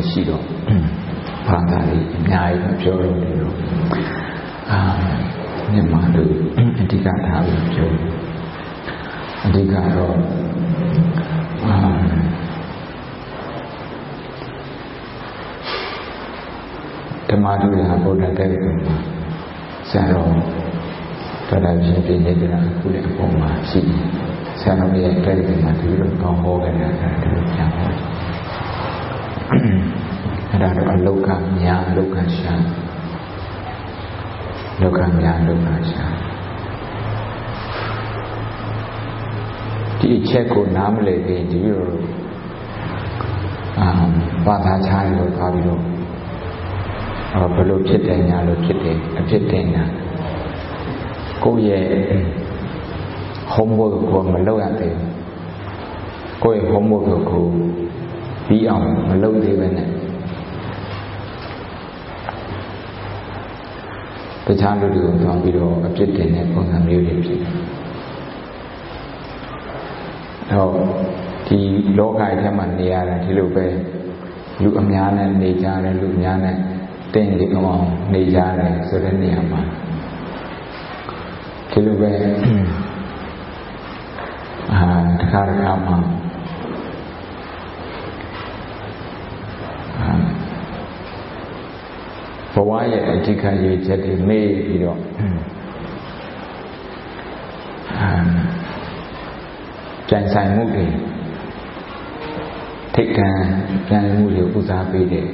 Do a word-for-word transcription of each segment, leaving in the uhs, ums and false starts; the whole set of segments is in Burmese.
မရှိတော့ဘာသာလေးအများကြီးပြောလို့နေတော့အာမြန်မာလူအဓိကထားပြီးပြောအဓိကတော့အာဓမ္မတူရာဗုဒ္ဓတဲ့ကုမှာဆရာတော်တော်တော်ချင်းပြည့်နေတာအခုလည်းအပေါ်မှာရှိတယ်ဆရာတော်ရဲ့တဲ့ကုမှာဒီလိုကောင်းဟောခဲ့တာဒီလိုပြန်ဟောအဲ့ဒါတော့အလောကညာအလောကရှာလောကညာလောကရှာဒီအချက်ကိုနားမလည်သေးဒီလိုအာဘာသာခြားလို့ထားပြီးတော့ဘယ်လိုဖြစ်တယ်ညာလို့ဖြစ်တယ်အဖြစ်တင်တာကိုယ့်ရဲ့ homework ကိုမလုပ်ရသေးဘူးကိုယ့်ရဲ့ homework ကိုပြီးအောင်မလုပ်သေးပဲနဲ့တခြားလူတွေကိုသွားပြီးတော့အဖြစ်တင်တဲ့ပုံစံမျိုးတွေဖြစ်တယ်အဲ့တော့ဒီလောကထဲမှာနေရတာဒီလိုပဲလူအများနဲ့နေကြတယ်လူအများနဲ့တင်ဒီကောင်နေကြတယ်ဆိုတဲ့နေရာမှာဒီလိုပဲအာတခါတခါမှာဘဝရဲ့အဓိကရည်ချက်တွေမေ့ပြီးတော့အာကြံဆိုင်မှုတွေထိတ်တန့်ပြန်မှုတွေဥစားပေးတဲ့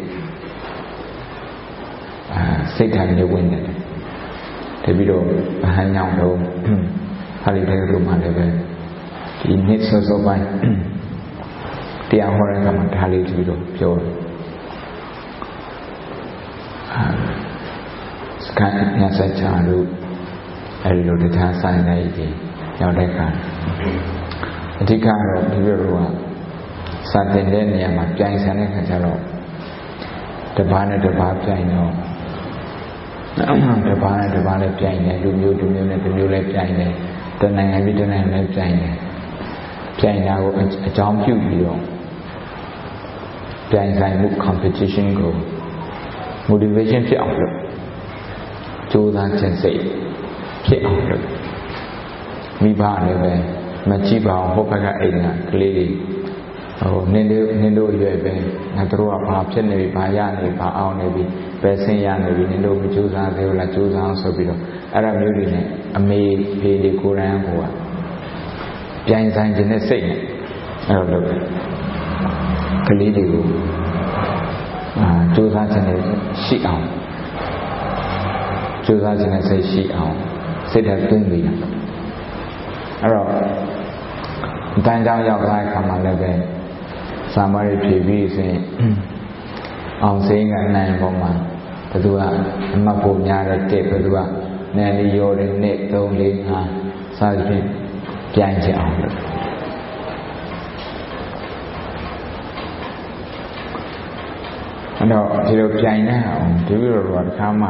အာစိတ်ဓာတ်တွေဝင်တယ်တပြီးတော့အဟံညောင်းတော့ဟာလိတဲ့လူမှလည်းပဲဒီနှစ်စောစောပိုင်းတရားဟောတဲ့ကမှဒါလေးတပြီးတော့ပြောတယ်စကန်ညစချာလို့အဲဒီလိုတရားဆိုင်နေကြီးရောက်တဲ့အခါအဓိကတော့ဒီလိုကစတင်တဲ့နေရာမှာပြိုင်ဆိုင်တဲ့ခါကျတော့တပားနဲ့တပားပြိုင်တော့တပားနဲ့တပားလည်းပြိုင်တယ်လူမျိုးလူမျိုးနဲ့လူမျိုးလည်းပြိုင်တယ်တနိုင်ငံပြီးတနိုင်ငံလည်းပြိုင်တယ်ပြိုင်တာကိုအကြောင်းပြုပြီးတော့ပြိုင်ဆိုင်မှု competition ကို motivation ဖြစ်အောင်လုပ်ကြိုးစားခြင်းစိတ်ဖြစ်အောင်လုပ်မိဘလည်းပဲမကြည့်ပါအောင်ဟိုဘက်ကအိမ်ကကလေးတွေဟိုနင်းတို့နင်းတို့ရွယ်ပဲငါတို့ကဘာဖြစ်နေပြီဘာရနေဘာအောင်နေပြီပဲဆင်းရနေပြီနင်းတို့မကြိုးစားသေးဘူးလားကြိုးစားအောင်ဆိုပြီးတော့အဲ့ဒါမျိုးတွေနဲ့အမေဖေတွေကိုယ်တိုင်ဟိုကပြိုင်ဆိုင်ခြင်းနဲ့စိတ်နဲ့အဲ့လိုလုပ်ကလေးတွေကိုအာကြိုးစားခြင်းနဲ့ရှိအောင်ကြိုးစားခြင်းနဲ့စိတ်ရှိအောင်စိတ်ဓာတ်သွင်းပြီးအဲ့တော့တန်ကြောင်ရောက်လာတဲ့ခါမှလည်းပဲစာမရိဖြည့်ပြီးဆိုရင်အောင်စိမ်းကနိုင်ပေါ်မှာဘယ်သူကအမှတ်ဖို့များတဲ့တက်ဘယ်သူကနယ်လီရောတဲ့နဲ့သုံးလေးငါစသဖြင့်ပြိုင်ချအောင်လို့အဲ့တော့ဒီလိုပြိုင်နေအောင်ဒီလိုတော့တစ်ခါမှ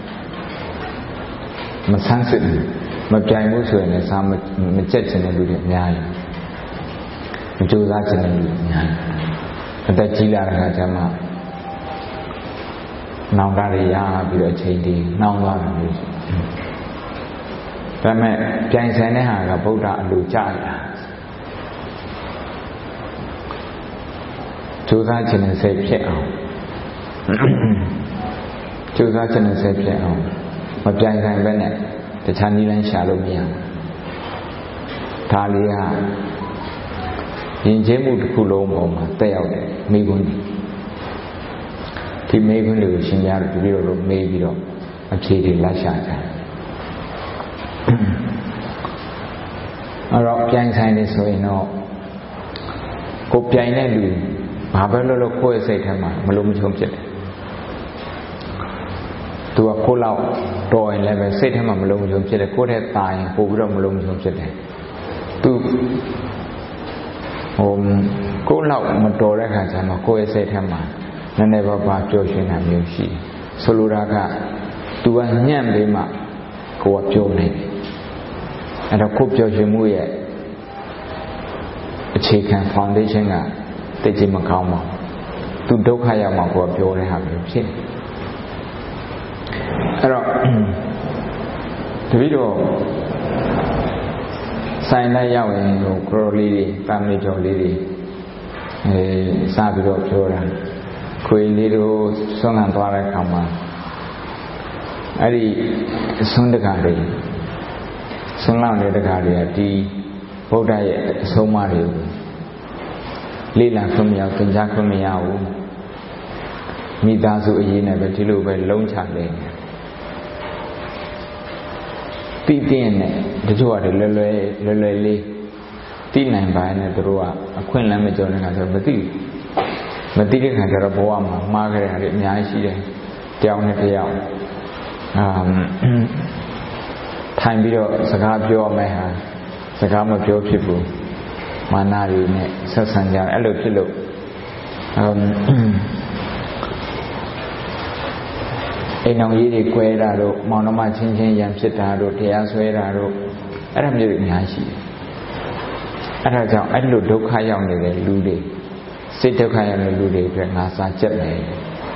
မဆန်းစစ်ဘူးမပြိုင်ဘူးဆိုရင်လည်းစာမမကြက်ချင်တဲ့လူတွေအများကြီးမကြိုးစားချင်တဲ့လူတွေအများကြီးအသက်ကြီးလာတဲ့အခါကျမှနောင်တရရပြီးတော့အချိန်တည်းနှောင်းသွားတယ်လို့ဆိုဒါပေမဲ့ပြိုင်ဆိုင်တဲ့ဟာကဗုဒ္ဓအလိုကြရတာကြိုးစားချင်တဲ့စိတ်ဖြစ်အောင်ကြိုးစားချင်တဲ့စိတ်ဖြစ်အောင်မပြိုင်ဆိုင်ပဲနဲ့တခြားနည်းလမ်းရှာလို့မရဘူးဒါလေးကယဉ်ကျေးမှုတစ်ခုလုံးပေါ်မှာတက်ရောက်တဲ့မိဂုဏ်ဒီမိဂုဏ်တွေကိုရှင်ပြတော့ပြီးတော့မေးပြီးတော့အဖြေတွေလက်ရှာကြတယ်အဲ့တော့ပြိုင်ဆိုင်နေဆိုရင်တော့ကိုပြိုင်တဲ့လူဘာပဲလို့လို့ကိုယ့်ရဲ့စိတ်ထဲမှာမလုံးမချုံဖြစ်တယ်သူကကိုယ်လောက်တော်ရင်လည်းပဲစိတ်ထဲမှာမလုံးမချုံဖြစ်တယ်ကိုယ့်ထဲตายရင်ပို့ပြီးတော့မလုံးမချုံဖြစ်တယ်သူဟိုကိုယ်လောက်မတော်တဲ့ခါကျမှကိုယ့်ရဲ့စိတ်ထဲမှာနည်းနည်းပါးပါးပျော်ရွှင်တာမျိုးရှိတယ်ဆိုလိုတာကသူကညံ့ပြီးမှကိုယ်ကပျော်နေတယ်အဲ့တော့ကိုယ်ပျော်ရွှင်မှုရဲ့အခြေခံ foundation ကတိတ်ကြီးမကောင်းပါဘူးသူဒုက္ခရောက်မှကိုပြောတဲ့ဟာမျိုးဖြစ်အဲ့တော့တပည့်တော်ဆိုင်လိုက်ရောက်ရင်ဟိုကရောလေးတွေတာမီကျော်လေးတွေအဲစပြီးတော့ပြောတာခွေလေးတို့ဆွမ်းခံသွားတဲ့အခါမှာအဲ့ဒီဆွမ်းတကားတွေဆွမ်းလောက်တဲ့တကားတွေကဒီဗုဒ္ဓရဲ့အဆုံးအမတွေကိုလေ့လာခွင့်မရသင်ကြားခွင့်မရဘူးမိသားစုအရေးနဲ့ပဲဒီလိုပဲလုံးချနေတိတင်းနဲ့တချို့ကလွယ်လွယ်လွယ်လွယ်လေးတိနိုင်ပါနဲ့သူတို့ကအခွင့်အလမ်းမကြောတဲ့ခါကျတော့မသိမသိတဲ့ခါကျတော့ဘဝမှာမှားကြရတယ်အများကြီးရှိတယ်တယောက်နဲ့တယောက်အာထိုင်ပြီးတော့စကားပြောမယ်ဟာစကားမပြောဖြစ်ဘူးမာနတွေနဲ့ဆက်ဆံကြအဲ့လိုဖြစ်လို့အိမ်တော်ကြီးတွေကွဲတာတို့မောင်နှမချင်းချင်းရန်ဖြစ်တာတို့တရားဆွဲတာတို့အဲ့ဒါမျိုးတွေအများကြီးရှိတယ်အဲ့ဒါကြောင့်အဲ့လိုဒုက္ခရောက်နေတဲ့လူတွေစိတ်ဒုက္ခရောက်နေတဲ့လူတွေအတွက်ငါစာကြက်မယ်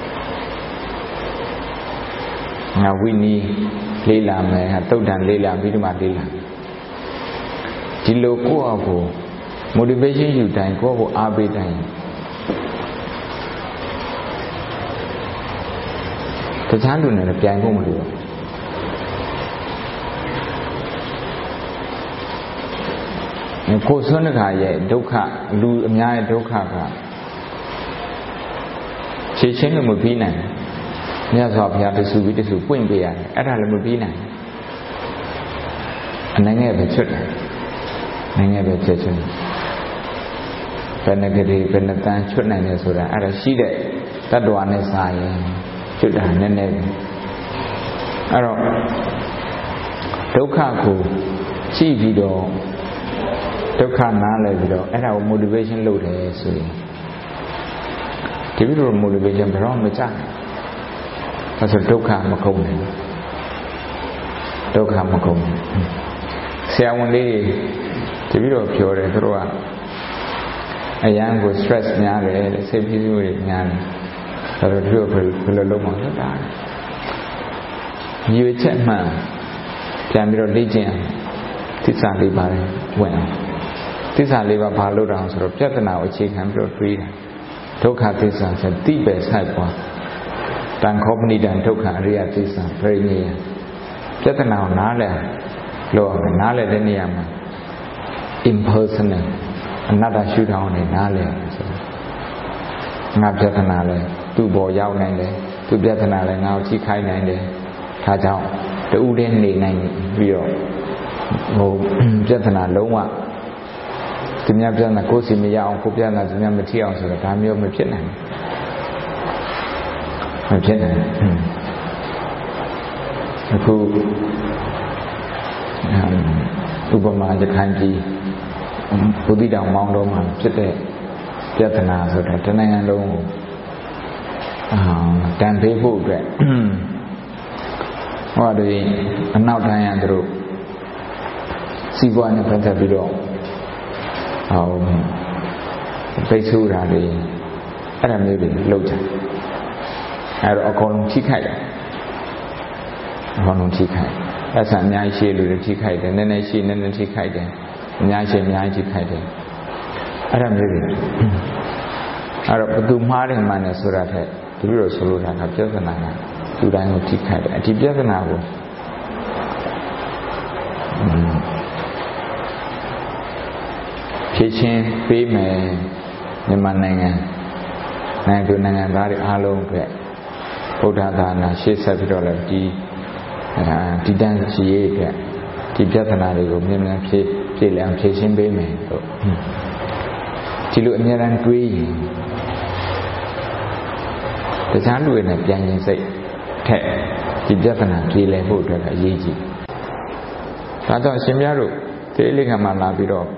ငါဝိနည်းလေးလာမယ်ဟာတုတ်တန်လေးလာပြီးတော့မှလေးလာဒီလိုကိုယ့်အဖို့ motivation ယူတိုင်းကိုယ့်ကိုအားပေးတိုင်းတခြားလူနဲ့လည်းပြိုင်ဖို့မလိုဘူးကိုယ်ဆွမ်းတခါရဲ့ဒုက္ခလူအများရဲ့ဒုက္ခကဖြေရှင်းလို့မပြီးနိုင်မြတ်စွာဘုရားတဆူပြီးတဆူပွင့်ပေးရတယ်အဲ့ဒါလည်းမပြီးနိုင်အနိုင်ငယ်ပဲချွတ်တယ်နိုင်ငယ်ပဲချွတ်ချွတ်ဘယ်နှကလေးဘယ်နှတန်းချွတ်နိုင်တယ်ဆိုတာအဲ့ဒါရှိတဲ့တတ္တဝါနဲ့စာရင်ချွတ်တာနည်းနည်းပဲအဲ့တော့ဒုက္ခကိုကြည့်ပြီးတော့ဒုက္ခနားလည်ပြီးတော့အဲ့ဒါကို motivation လုပ်တယ်ဆိုရင်ဒီလို motivation ဘယ်တော့မှမကြနိုင်အဲ့ဆိုဒုက္ခမကုန်နိုင်ဒုက္ခမကုန်ဆရာဝန်လေးဒီလိုပြောတယ်သူတို့ကအရန်ကို stress များတယ်စိတ်ဖိစီးမှုတွေများတယ်အဲ့တော့သူတို့ဘယ်လိုလုပ်မှလဲတာရွေချက်မှန်ပြန်ပြီးတော့လေ့ကျင့်သစ္စာလေးပါးဝင်အောင်သစ္စာလေးပါးဘာလို့တောင်ဆိုတော့ပြဿနာကိုအခြေခံပြီးတော့တွေးတာဒုက္ခသစ္စာဆိုတိပဲဆိုင်ပွားတန်ခောပဏိတံဒုက္ခအရိယသစ္စာပြိညေပြဿနာကိုနားလည်လို့နားလည်တဲ့နေရာမှာ impersonal အနတ္တရှုထောင့်နဲ့နားလည်ဆိုငါပြဿနာလဲသူ့ဘောရောက်နိုင်တယ်သူပြဿနာလဲငါကိုထိခိုက်နိုင်တယ်ဒါကြောင့်တူတည်းနေနိုင်ပြီးတော့ဟိုပြဿနာလုံးဝသူများပြဿနာကိုယ်စီမရအောင်ကိုယ်ပြဿနာသူများမထိအောင်ဆိုတော့ဒါမျိုးမဖြစ်နိုင်ဘူးမဖြစ်နိုင်အခုဥပမာရခိုင်ပြည်ဘုဒ္ဓတောင်မောင်းတော်မှာဖြစ်တဲ့ပြဿနာဆိုတာတနိုင်ငံလုံးကိုအာတန်ဖေးဖို့အတွက်ဟောဒီအနောက်တိုင်းရသူတို့စီးပွားနဲ့ပတ်သက်ပြီးတော့ဟောပိတ်ဆို့တာတွေအဲ့ဒါမျိုးတွေလုပ်ကြအဲ့တော့အကုန်လုံးထိခိုက်တယ်အကုန်လုံးထိခိုက်အဲ့ဆံအများကြီးရှိလို့ထိခိုက်တယ်နည်းနည်းရှိနည်းနည်းထိခိုက်တယ်အများကြီးအများကြီးထိခိုက်တယ်အဲ့ဒါမျိုးတွေအဲ့တော့ဘသူမှားတယ်မှန်တယ်ဆိုတာထက်ဒီလိုဆိုလိုတာကပြဿနာကလူတိုင်းကိုထိခိုက်တယ်အဒီပြဿနာကိုဖြေရှင်းပေးမယ်မြန်မာနိုင်ငံနိုင်ငံသူနိုင်ငံသားတွေအားလုံးအတွက်ဗုဒ္ဓသာနာရှေ့ဆက်ပြီးတော့လည်းဒီဒီတန်းစီရေးအတွက်ဒီပြဿနာတွေကိုမြန်မြန်ဖြေဖြေလျအောင်ဖြေရှင်းပေးမယ်လို့ဒီလိုအများအားတွေးရင်တခြားလူတွေနဲ့ပြန်ရင်စိတ်ထက်ဒီပြဿနာဖြေလည်ဖို့အတွက်အရေးကြီးဒါကြောင့်ရှင်များတို့ဒီလေးခံမှလာပြီးတော့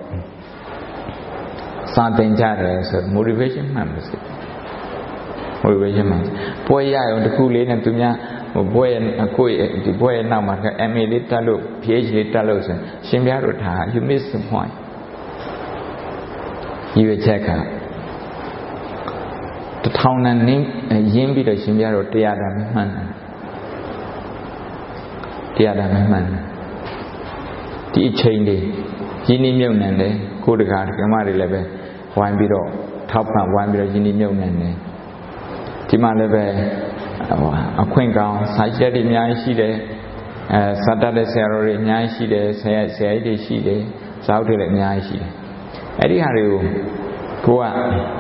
စာသင်ကြတယ်ဆို motivation မှန်ပါစေ motivation မှန်ပွဲရအောင်တစ်ခုလေးနဲ့သူများဟိုပွဲအခုဒီပွဲနောက်မှာ M A လေးတက်လို့ P H လေးတက်လို့ဆိုရှင်များတို့ဒါ you miss the point ရွေချက်က The town and name Yimbi the Shimbiaro Tiada Man. Tiada Man. The Chaindy, Yini Milnande, Kudaka, Kamari Lebe, Wine Biro, Top Wine Biro, Yini Milnande. Tima Lebe, a queen gown, Sajadi Nyashide, Saturday Sarah Nyashide, Sayadi Shide, Saudi Nyashide. Eddie Haru, go out.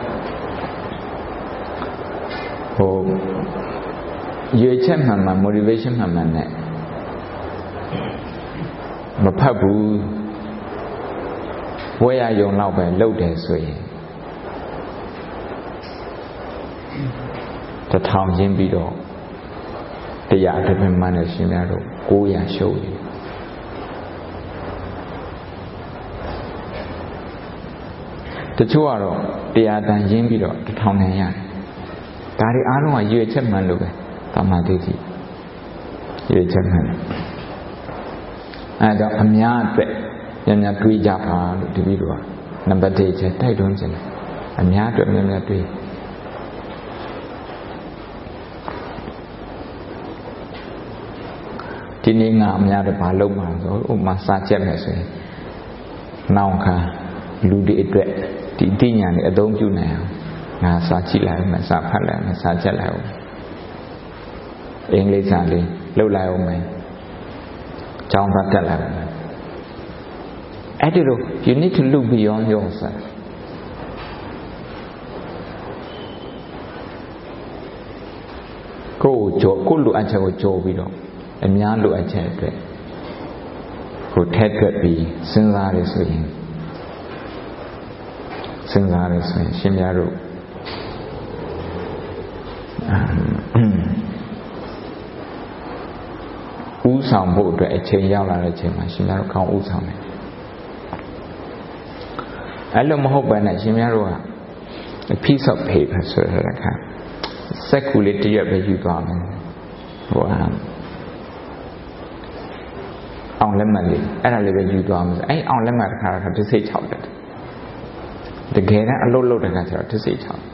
Oh, you check my motivation, my man. My pabu, where are you now? By low this way. The town in below. The yard of my manners in narrow, go and show you. The two are the yard and in below, the town and yard. Dari anu a you check man look at Tamaditi. You check man. And a myard, Yanya Tui Japa, the video. Number eight, I don't say. A myard of Yanya Tui. Tinning a myard of Paloma, or massage message. Now, Ludi it, the Dinyan, I don't you now. Nga sa chi lại mà sa phát lại mà sa chết lại English sang đi lâu lại ông mày trong phát chết lại Adido, you need to look beyond yourself. Cô chỗ cô lụa anh chào chỗ bị đó em nhá lụa anh chào đấy cô thét gật bị sinh ra để suy sinh ra để suy sinh ra rồi Úဆောင်ဖို့အတွက်အချိန်ရောက်လာတဲ့အချိန်မှာရှင်များတို့ကောင်းဥဆောင်တယ်အဲ့လိုမဟုတ်ဘဲနဲ့ရှင်များတို့က a piece of paper ဆိုတဲ့အခါစက်ကူလေးတစ်ရက်ပဲယူသွားမယ်ဟိုအောင်လက်မှတ်လေးအဲ့ဒါလေးပဲယူသွားမယ်အဲ့အောင်လက်မှတ်တစ်ခါတော့တစ်စိတ်ချောက်တယ်တကယ်တမ်းအလုပ်လုပ်တဲ့ခါကျတော့တစ်စိတ်ချောက်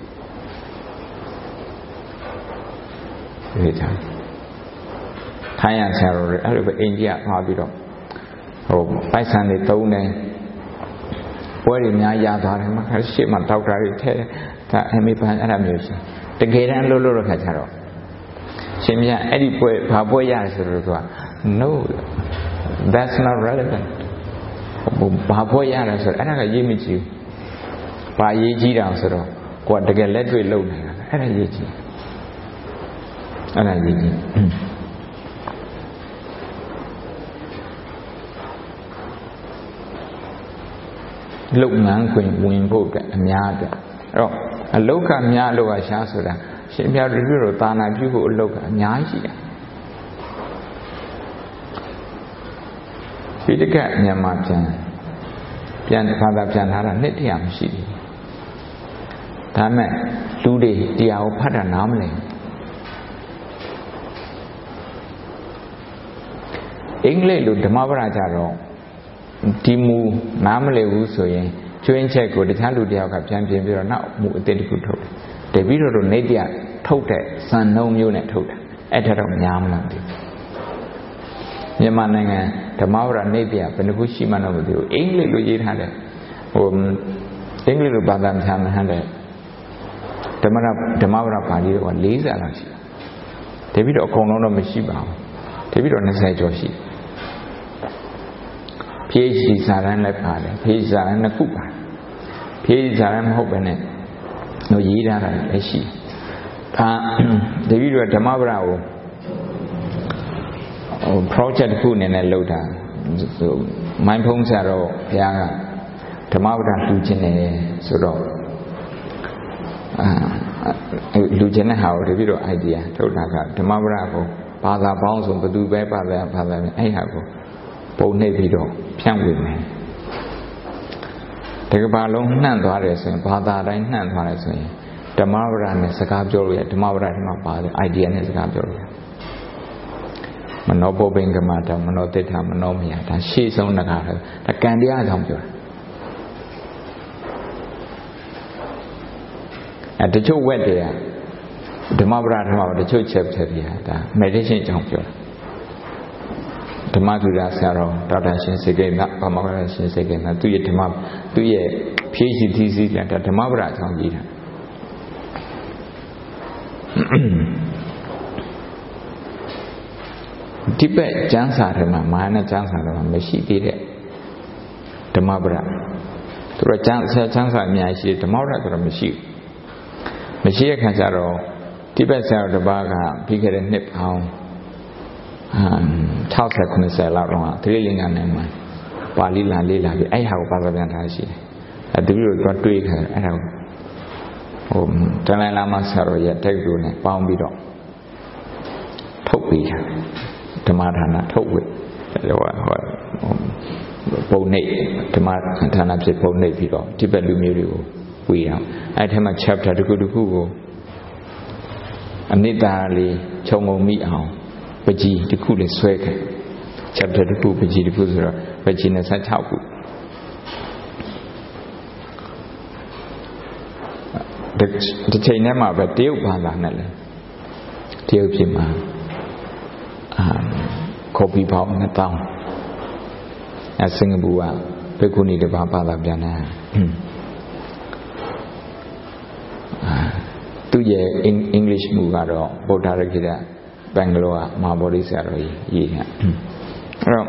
ဒီကြောင့်ထိုင်းရဆရာတော်တွေအဲ့လိုပဲအိန္ဒိယသွားပြီးတော့ဟိုပိုက်ဆံတွေသုံးတယ်ပွဲတွေများရသွားတယ်မှာခါရှေ့မှာဒေါက်တာတွေထဲဒါအမေပန်အဲ့ဒါမျိုးရှိတကယ်တမ်းလို့လို့တော့ခါကျတော့ရှင်မြတ်အဲ့ဒီပွဲဘာပွဲရတယ်ဆိုတော့သူက no that's not relevant ဘာပွဲရတယ်ဆိုတော့အဲ့ဒါကရေးမကြည့်ဘူးဘာရေးကြည့်တာဆိုတော့ကိုကတကယ်လက်တွေ့လုပ်နေတာအဲ့ဒါရေးကြည့်အဲ့ဒါရေးကြည့်လုပ်ငန်းခွင်ဝင်ဖို့အတွက်အများအတွက်အဲ့တော့အလုတ်ကများလို့ကရှားဆိုတာရှင်ပြတို့ပြုလို့သာနာပြုဖို့အလုတ်ကအများကြီးရှိတယ်ဒီတကမြန်မာပြန်ပြန်ဘာသာပြန်ထားတာနှစ်တရာမရှိဘူးဒါမဲ့လူတွေတရားကိုဖတ်တာနားမလည်အင်္ဂလိပ်လိုဓမ္မပဒကြတော့ဒီမူနားမလည်ဘူးဆိုရင်ကျွင်းချက်ကိုတခြားလူတယောက်ကပြန်ပြင်ပြီးတော့နောက်မူအသစ်တစ်ခုထုတ်တယ်တပည့်တော်တို့နေတရားထုတ်တဲ့စံနှုံးမျိုးနဲ့ထုတ်တာအဲ့ဒါတော့များမလားဒီမြန်မာနိုင်ငံဓမ္မဝရနေတရားဘယ်နှခုရှိမှတော့မသိဘူးအင်္ဂလိပ်လိုရေးထားတယ်ဟိုအင်္ဂလိပ်လိုဘာသာမှန်မှန်တယ်ဓမ္မရဓမ္မဝရပါဠိတော့၄၀လောက်ရှိတယ်တပည့်တော်အကုန်လုံးတော့မရှိပါဘူးတပည့်တော်၂၀ကျော်ရှိတယ်PhD စာရန်လည်းပါတယ် PhD စာရန်နှစ်ခုပါ PhD စာရန်မဟုတ်ဘဲနဲ့ဟိုရေးထားတာလည်းရှိဒါတပည့်တော်ဓမ္မပဒကိုဟို project တစ်ခုအနေနဲ့လုပ်တာဟိုမိုင်းဖုံးဆရာတော်ဘုရားကဓမ္မပဒလူချင်းတယ်ဆိုတော့အာလူချင်းတဲ့ဟာကိုတပည့်တော် idea ထုတ်တာကဓမ္မပဒကိုဘာသာပေါင်းဆိုဘယ်သူပဲဘာသာဘာသာအဲ့ဟာကိုပုံနှိပ်ပြီးတော့ဖြန့်ဝေမယ်တကယ်ဘာလုံးနှံ့သွားတယ်ဆိုရင်ဘာသာတိုင်းနှံ့သွားတယ်ဆိုရင်ဓမ္မဝရနဲ့စကားပြောလို့ရဓမ္မဝရထဲမှာပါတယ် idea နဲ့စကားပြောလို့ရမနောပုပ္ပိင်္ဂမတာမနောတိဋ္ဌမနောမယဒါရှေ့ဆုံးတကားတယ်ဒါကံတရားအကြောင်းပြောတာအဲတချို့ဝက်တွေကဓမ္မပဒဓမ္မပဒတချို့ chapter တွေကဒါ meditation အကြောင်းပြောတာဓမ္မသုဒ္ဓဆရာတော်ဒေါက်တာရှင်စေကိန်းဗမာကရှင်စေကိန်းသူ့ရဲ့ဓမ္မသူ့ရဲ့ PhD thesis ကဓမ္မပဒအကြောင်းရေးတာဒီဘက်ကျမ်းစာထဲမှာမာနကျမ်းစာထဲမှာမရှိသေးတဲ့ဓမ္မပဒသူတို့ကျမ်းဆရာကျမ်းစာအများကြီးဓမ္မပဒဆိုတော့မရှိဘူးမရှိတဲ့ခါကျတော့ဒီဘက်ဆရာတော်တစ်ပါးကပြီးခဲ့တဲ့နှစ်ပေါင်း၆၀ ၇၀လောက်တော့သတိလင်္ကာနဲ့မှာပါဠိလာလေးလာပြီးအဲ့ဟာကိုပါဠိပြန်ထားရှိတယ်အဲသူတို့တော့တွေးခဲ့အဲ့ဒါကိုဟိုတန်လိုင်းလာမဆရာတော်ရဲ့တိုက်လို့နဲ့ပေါင်းပြီးတော့ထုတ်ပြီးတာဓမ္မဌာနထုတ်ဝေဟိုဟိုပုံနေဓမ္မဌာနဖြစ်ပုံနေပြီးတော့ဒီဘက်လူမျိုးတွေကိုဝေအောင်အဲ့ထဲမှာ chapter တစ်ခုတစ်ခုကိုအနိတ္တလေးခြုံငုံမိအောင်ပကြီးတစ်ခုလေးဆွဲခဲ့ chapter တစ်ခုပကြီးတစ်ခုဆိုတော့ပကြီး၂၆ခုဒီချိန်ထဲမှာပဲတရုတ်ဘာသာနဲ့လဲတရုတ်ပြည်မှာအာကော်ပီပေါင်းနှစ်သောင်းအဲစင်ကာပူကဘိက္ခုနီတစ်ပါးဘာသာပြန်တာအာသူရဲ့အင်္ဂလိပ်မူကတော့ဗုဒ္ဓရခိတဘင်္ဂလောကမဟာဗောဓိဆရာတော်ကြီးရေးတာအဲ့တော့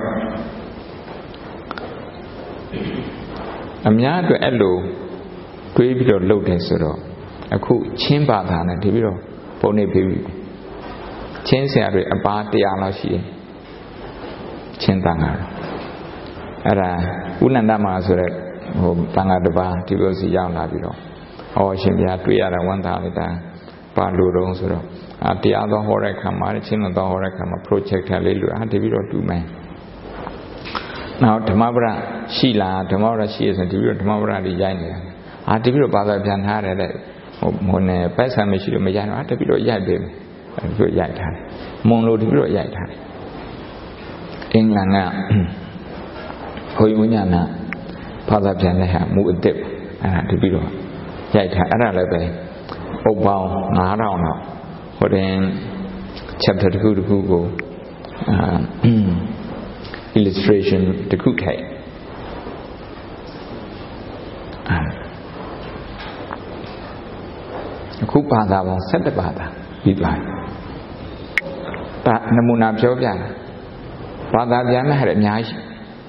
အများအတွက်အဲ့လိုတွေးပြီးတော့လုပ်တယ်ဆိုတော့အခုချင်းဘာသာနဲ့ဒီပြီးတော့ပုံနေပြီးပြီချင်းဆရာတွေအပါတရားလောက်ရှိတယ်ချင်းတန်ဃာအဲ့ဒါဥနန္ဒမဆိုတဲ့ဟိုတန်ဃာတစ်ပါးဒီလိုစီရောက်လာပြီးတော့ဟောရှင်ဘုရားတွေ့ရတာဝမ်းသာလိုက်တာပါလို့တော့ဆိုတော့အာတရားတော်ဟောတဲ့ခါမှာချင်းတော်ဟောတဲ့ခါမှာ project ထလေးလို့အာဒီပြီးတော့တူမယ်နောက်ဓမ္မပဒရှိလားဓမ္မပဒရှိရဆိုဒီပြီးတော့ဓမ္မပဒတွေရိုက်နေတာအာဒီပြီးတော့ဘာသာပြန်ထားတယ်တဲ့ဟိုဟိုနဲ့ပိုက်ဆံမရှိလို့မရိုက်တော့အာဒီပြီးတော့ရိုက်ပေးမယ်ဒီပြီးတော့ရိုက်ထားတယ်မွန်လို့ဒီပြီးတော့ရိုက်ထားတယ်အင်္ဂလန်ကဘုံဝိညာဏဘာသာပြန်တဲ့ဟာမူအစ်စ်အဲ့ဒါဒီပြီးတော့ရိုက်ထားအဲ့ဒါလည်းပဲအုပ်ပေါင်း၅ထောင်တော့ဟိုတင် chapter တစ်ခုတစ်ခုကိုအာ illustration တစ်ခုထိုက်အခုဘာသာပေါင်း၁၁ဘာသာပြီးသွားတယ်ဒါနမူနာပြောပြတာဘာသာပြန်မဲ့ဟာအများကြီး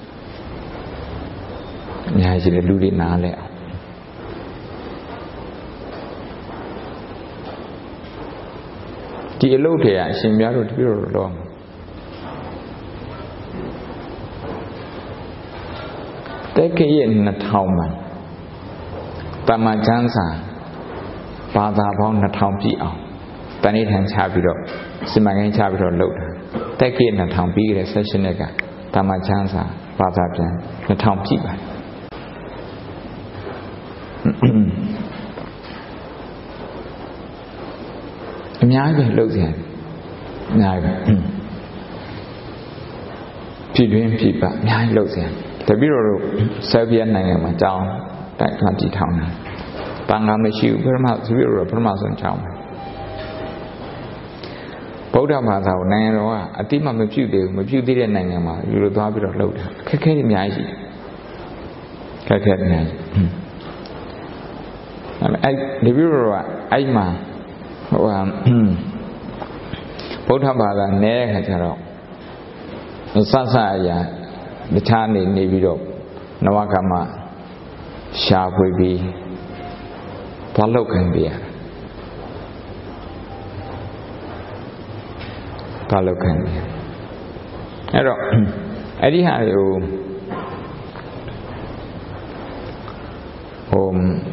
အများကြီးလေလူတွေနားလဲအောင်ဒီအလုပ်တွေကအရှင်များတို့တပြည့်တော်တော်တက်ကြရဲ့နှစ်ထောင်မှာတမန်ကျမ်းစာဘာသာပေါင်းနှစ်ထောင်ပြည့်အောင်တဏိဌာန်ချပြီးတော့စီမံကိန်းချပြီးတော့လုပ်တာတက်ကြရဲ့နှစ်ထောင်ပြီးတဲ့ session ကတမန်ကျမ်းစာဘာသာပြန်နှစ်ထောင်ပြည့်ပါတယ်အများကြီးလှုပ်ရှားအများကြီးပြည်တွင်းပြည်ပအများကြီးလှုပ်ရှားတပည့်တော်တို့ဆာဗီးယားနိုင်ငံမှာကျောင်းတိုက်ခါတည်ထောင်တာတန်ခါမရှိဘူးပထမတပည့်တော်တို့ပထမဆုံးကျောင်းပဲဗုဒ္ဓဘာသာကိုနိုင်ငံတော်ကအတိမမပြုတ်သေးဘူးမပြုတ်သေးတဲ့နိုင်ငံမှာယူလို့သွားပြီးတော့လှုပ်တာခက်ခဲတွေအများကြီးခက်ခဲအများကြီးအဲ့ဒီပြီးတော့အဲ့မှာဟိုဟာဗုဒ္ဓဘာသာနဲ့ခါကျတော့စဆအရာတခြားနေနေပြီးတော့နဝကမရှာဖွေပြီးသွားလောက်ခံပြရသွားလောက်ခံပြအဲ့တော့အဲ့ဒီဟာကိုဟို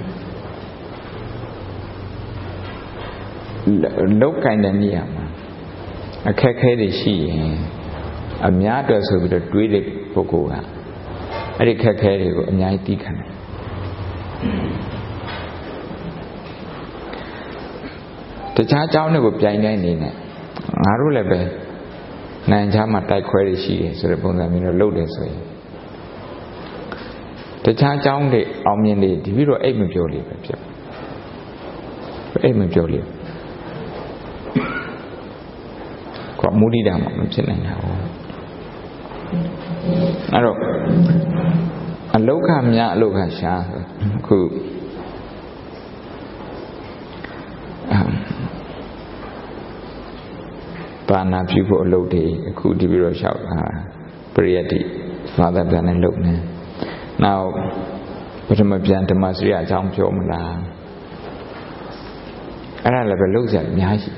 လောက်ကင်တဲ့နေရာမှာအခက်ခဲတွေရှိရင်အများအတွက်ဆိုပြီးတော့တွေးတဲ့ပုဂ္ဂိုလ်ကအဲ့ဒီခက်ခဲတွေကိုအများကြီးသိခံတယ်တခြားเจ้าတွေကိုပြိုင်တိုင်းနေနဲ့ငါတို့လည်းပဲနိုင်ချာမှာတိုက်ခွဲတွေရှိတယ်ဆိုတဲ့ပုံစံမျိုးတော့လုပ်တယ်ဆိုရင်တခြားเจ้าတွေအောင်မြင်တွေဒီပြီးတော့အိတ်မပြောလိမ့်ပဲဖြစ်အဲ့မပြောလေကောမူရိတာမှမဖြစ်နိုင်တာဘူးအဲ့တော့အလုခများအလုခရှားအခုပါဏာပြုဖို့အလုပ်တွေအခုဒီပြီးတော့လျှောက်တာပရိယတ္တိဘာသာပြန်နဲ့လုပ်နေနောက်ပထမပြန်ဓမ္မစရိယအကြောင်းပြောမလားအဲ့ဒါလည်းပဲလုပ်ကြအများကြီး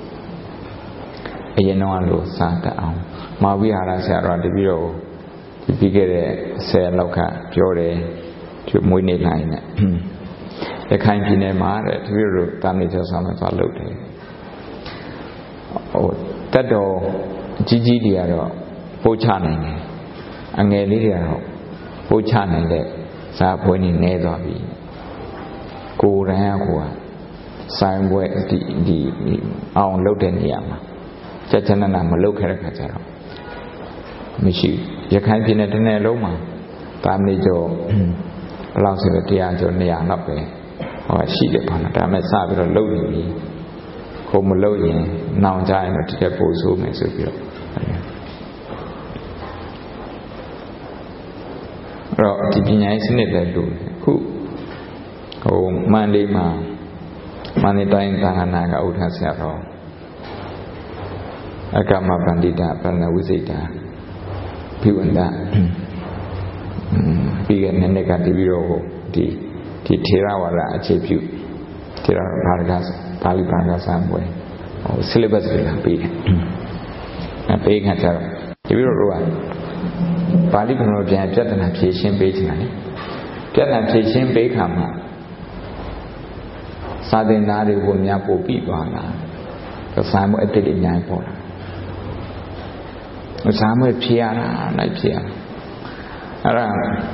အရင်တော့လို့စားတတ်အောင်မာဝိဟာရဆရာတော်တပြီးတော့ဒီပြီးခဲ့တဲ့ဆယ်လောက်ကပြောတယ်သူမွေးနေ့တိုင်းနဲ့ရခိုင်ပြည်နယ်မှာတဲ့တပြီးတော့တာမဏေကျော်ဆောင်သွားလုပ်တယ်ဟိုတတ်တော်ကြီးကြီးတွေကတော့ပို့ချနိုင်တယ်အငယ်လေးတွေကတော့ပို့ချနိုင်တဲ့ဇာပွဲနေနေသွားပြီကိုယ်တိုင်ကကိုယ်ကဆိုင်ပွဲဒီဒီအောင်လုပ်တဲ့နေရာမှာကြက်ချနနာမလုပ်ခဲ့တဲ့ခါကျတော့မရှိရခိုင်ပြည်နယ်တစ်နယ်လုံးမှာတာမဏေကျော်ဘယ်လောက်ဆိုတော့တရားကျော်နေရာလောက်ပဲဟောရှိတယ်ပေါ့နော်ဒါမဲ့စပြီးတော့လုပ်နေပြီကိုမလုပ်ရင်နောင်ကြရင်တော့တကယ်ပို့ဆိုးမယ်ဆိုပြီးတော့အဲ့တော့ဒီပညာရေးစနစ်လည်းလို့ခုဟိုမန္တလေးမှာမန္တလေးတိုင်းသာသနာကဥထဆရာတော်အကမပန္တိတာပဏဝိစိတာဘိဝန္တပြီးခဲ့တဲ့နေ့ကတည်းပြီးတော့ဒီဒီထေရဝါဒအခြေပြုထေရဘာဂပါဠိဘာသာစံပွဲဟို syllabus တွေလာပေးတယ်အဲပေးခါကျတော့တပြီးတော့တို့ကပါဠိဘုံပြန်ပြဿနာဖြေရှင်းပေးချင်တယ်ပြဿနာဖြေရှင်းပေးခါမှာစာသင်သားတွေကိုများပို့ပြီးသွားတာစာမွေးအတိတ်အများကြီးပေါ်လာစာမွေးဖြေရတာလိုက်ဖြေရအဲ့ဒါ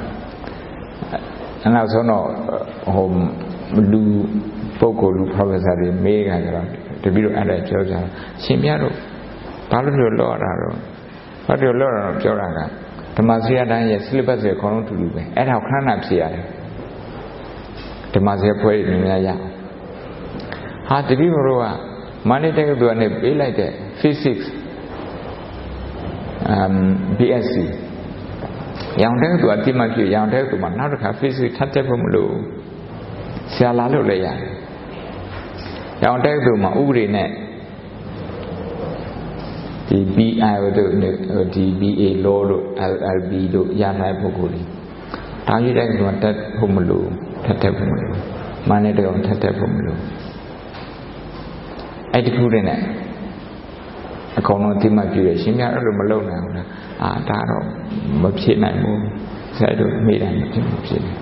အဲ့နောက်ဆုံးတော့ဟိုလူပုဂ္ဂိုလ်လူ professor တွေမေးကြကြတော့တပည့်တို့အဲ့ဒါပြောကြတာရှင်ပြတို့ဘာလို့လို့လော့ရတာတော့ဘာလို့လော့ရတာပြောတာကဓမ္မစရိယတိုင်းရဲ့ syllabus တွေအကုန်လုံးတူတူပဲအဲ့ဒါခဏခဏဖြေရတယ်ဓမ္မစရိယဖွဲတွေများရဟာတပည့်တို့ကမန္တလေးတက္ကသိုလ်ကနေပေးလိုက်တဲ့ physics um B S c ရောင်တဲ့သူအတိမပြည့်ရောင်တဲ့သူမှာနောက်တစ်ခါ physics ထပ်တက်ဖို့မလို့ဆရာလာလို့လည်းရတယ်ရောင်တဲ့သူမှာဥပဒေနဲ့ဒီ B I တို့ဒီ B A law တို့ L L B တို့ရနိုင်ပုဂ္ဂိုလ်တွေဒါကြီးတဲ့သူကတက်ဖို့မလို့ထပ်တက်ဖို့မလို့မန္တလေးတောင်ထပ်တက်ဖို့မလို့အဲ့ဒီခုတည်းနဲ့အကောင်လုံးတိမပြည့်ရရှင်များအဲ့လိုမလုပ်နိုင်ဘူးလားအာဒါတော့မဖြစ်နိုင်ဘူးဆရာတို့မိတိုင်းမဖြစ်မဖြစ်နိုင်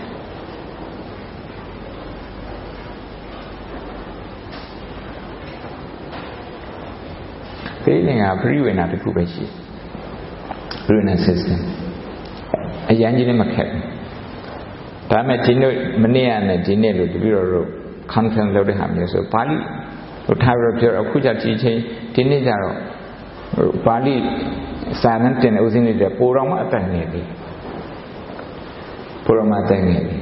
ဒီနေကပြိဝေနာတစ်ခုပဲရှိပြိဝေနာ system အရန်ကြီးလည်းမခက်ဘူးဒါမဲ့ဒီနေ့မနေ့ကနဲ့ဒီနေ့လို့တပည့်တော်တို့ conference လုပ်တဲ့ဟာမျိုးဆိုပါဠိဟိုထားပြီးတော့အခုကြဒီချင်းဒီနေ့ကျတော့ပါဠိစာနဲ့တင်ဥစဉ်တွေပိုတော်မှအတန်နေပြီပိုတော်မှအတန်နေပြီ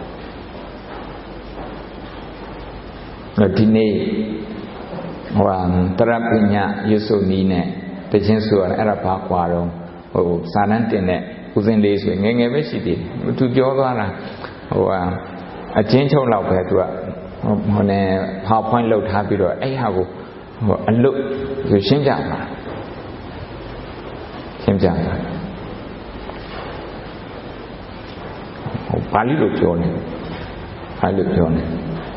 ဒီနေ့ဟိုတရပညာရွစုနီးနဲ့တခြင်းဆိုရအဲ့ဒါဘာကွာတော့ဟိုစာနဲ့တင်တဲ့ဥစဉ်လေးဆိုငယ်ငယ်ပဲရှိသေးတယ်သူပြောသွားတာဟိုအချင်းချုပ်လောက်ပဲသူကဟိုနဲ့ PowerPoint လောက်ထားပြီးတော့အဲ့ဟာကိုဟိုအလုတ်ဆိုရှင်းပြပါရှင်းပြပါဟိုပါဠိလိုပြောနေပါဠိလိုပြောနေ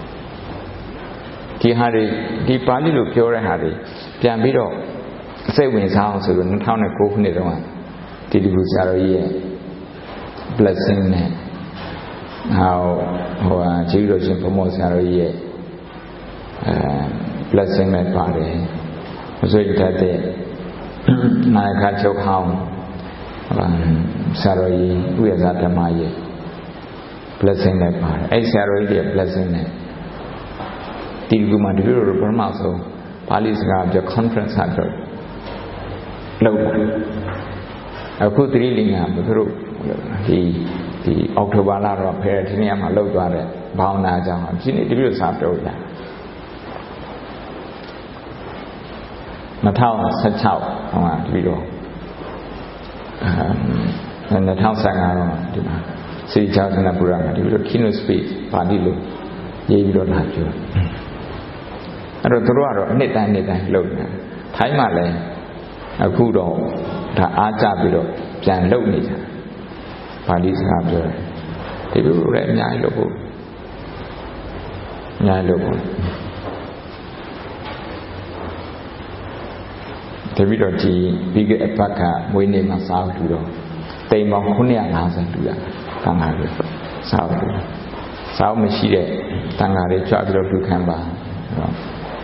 ဒီဟာတွေဒီပါဠိလိုပြောတဲ့ဟာတွေပြန်ပြီးတော့စိတ်ဝင်စားအောင်ဆိုလို့၂၀၀၉ခုနှစ်တုန်းကဒီဒီဘူဆရာတော်ကြီးရဲ့ blessing နဲ့ဟောဟိုဟာကျေးဇူးတော်ရှင်ဘုမောဆရာတော်ကြီးရဲ့အဲ blessing နဲ့ပါတယ်မဆွေတတ်တဲ့နာယကချုပ်ဟောင်းဆရာတော်ကြီးဥယျာဇဓမ္မရဲ့ blessing နဲ့ပါတယ်အဲ့ဆရာတော်ကြီးရဲ့ blessing နဲ့ဒီကူမှာဒီလိုလိုပထမဆုံးပါဠိစကားပြော conference ဟာတော့လုပ်တာအခုသတိလင်္ကာဘုသူတို့ဒီဒီအောက်တိုဘာလတော့ဖယ်ဒီနေ့မှာလောက်သွားတဲ့ဘာဝနာကြောင့်ဒီနေ့ဒီလိုစာပြောရနှစ်ထောင်ဆယ့်ခြောက်ဟောမှာတပည့်တော်အဲနှစ်ထောင်ဆယ့်ငါတော့ဒီမှာစေချာသနာပူရမှာတပည့်တော် keynote speech ပါဠိလိုရေးပြီးတော့လာပြောအဲ့တော့သူတို့ကတော့အနှစ်တိုင်းနှစ်တိုင်းလုပ်နေတာထိုင်းမှာလည်းအခုတော့ဒါအားကျပြီးတော့ပြန်လုပ်နေကြပါဠိစကားပြောတယ်ဒီလိုလည်းအများကြီးလုပ်ဖို့အများကြီးလုပ်ဖို့တပည့်တော်ဒီပြီးခဲ့အပတ်ကမွေးနေ့မှာစားလို့တော့တိမ်ပေါင်းခုနှစ်ရာ၅ဆယ်လူရတန်ခါတွေစားလို့စားမရှိတဲ့တန်ခါတွေကြွပြီးတော့လူခံပါတော့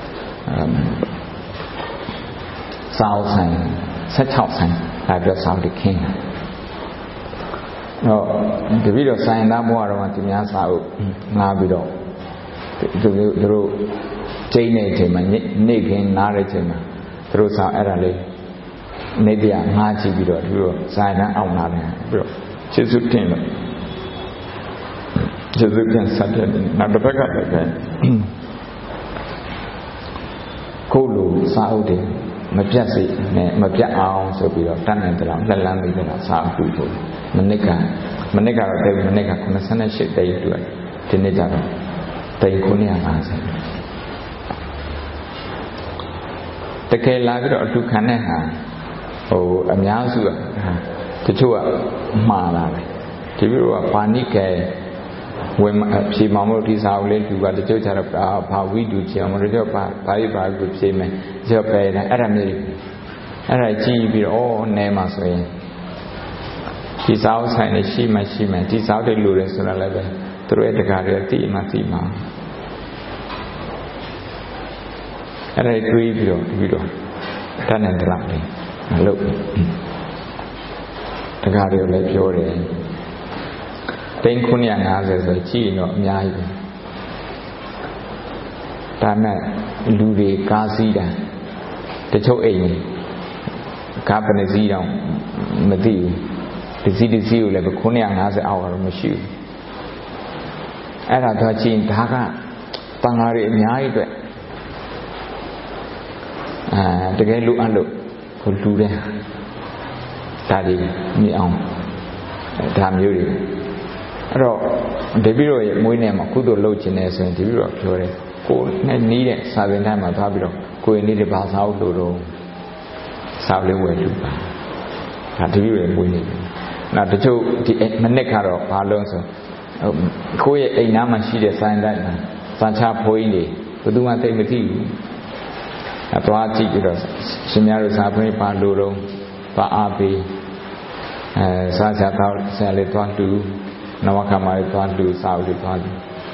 စားဆိုင်ဆယ့်ခြောက်ဆိုင်ဒါပြစားလို့ခင်းတာတော့တပည့်တော်ဆိုင်သားဘွားတော်ကဒီများစားဖို့ငားပြီးတော့သူတို့ကျိန်းနေချိန်မှာနေခင်းနားတဲ့ချိန်မှာသူတို့စားအဲ့ဒါလေးနေတရားငားကြည့်ပြီးတော့သူတို့ဆိုင်တန်းအောင်လာတယ်ပြီးတော့ကျေးဇူးတင်လို့ကျေးဇူးပြန်ဆက်တယ်နောက်တစ်ဖက်ကလည်းပဲကိုယ်လိုစားဥတယ်မပြတ်စေနဲ့မပြတ်အောင်ဆိုပြီးတော့တတ်နိုင်တယ်လို့လက်လန်းပြီးတော့စားဥဖို့မနစ်ကမနစ်ကတော့တိတ်မနစ်ကခုနှစ်ဆယ့်ရှစ်တိတ်တွေ့ဒီနေ့ကျတော့တိတ်ခုနှစ်ရာ၅ဆယ်တကယ်လာပြီးတော့အတူခံတဲ့ဟာဟိုအများစုကတချို့ကမှားလာတယ်ဒီလိုကပါဏိကေဝင်ဖြေမောင်လို့ဒီစာအုပ်လေးသူကတချို့ကျတော့ဘာဝိတုချင်အောင်တချို့ဘာဘာပြီးဘာကိုဖြေမယ်တချို့ပဲတယ်အဲ့ဒါမျိုးအဲ့ဒါကြည့်ပြီးတော့ဩနဲမှာဆိုရင်ဒီစာအုပ်ဆိုင်နေရှိမှရှိမှဒီစာအုပ်တွေလိုတယ်ဆိုတာလည်းပဲသူတို့ရဲ့တကားတွေသိမှသိမှာအဲ့ဒါတွေးပြီးတော့ပြီးတော့တတ်နိုင်တယ်လားမလုပ်တကားတွေလည်းပြောတယ်တိန်ခုနှစ်ရာ၅ဆယ်ဆိုကြည့်ရင်တော့အများကြီးဒါနဲ့လူတွေကားစီးတာတချို့အိမ်ကားပနစည်းတော့မသိဘူးဒီစီဒီစီကိုလည်းခုနှစ်ရာ၅ဆယ်အောက်ကတော့မရှိဘူးအဲ့ဒါတော့ကြည့်ဒါကတန်ဃာတွေအများကြီးအတွက်အဲတကယ်လူအပ်လို့ကိုလူတဲ့ဒါတွေမြင်အောင်ဒါမျိုးတွေအဲ့တော့တပည့်တော်ရဲ့မွေးနေ့မှာကုသိုလ်လုပ်ခြင်းနဲ့ဆိုရင်တပည့်တော်ပြောတယ်ကိုနဲ့နီးတဲ့စာသင်တိုင်းမှာသွားပြီးတော့ကိုယ်နေတဲ့ဘာသာလို့တော့စာလေးဝယ်လူပါဒါတပည့်တော်ရဲ့မွေးနေ့နောက်တချို့ဒီမနစ်ကတော့ဘာလို့ဆိုကိုယ့်ရဲ့အိမ်သားမှာရှိတဲ့ဆိုင်တိုင်းမှာစာချဖိုးကြီးတွေဘယ်သူမှသိမသိဘူးအသွားကြည့်ပြီးတော့ရှင်များတို့စာဖွင့်ပါလို့တော့ပါအားပေးအဲစာချတော့ဆရာလေးသွားတူနဝကမာလေးသွားတူစာအုပ်လေးသွားတူ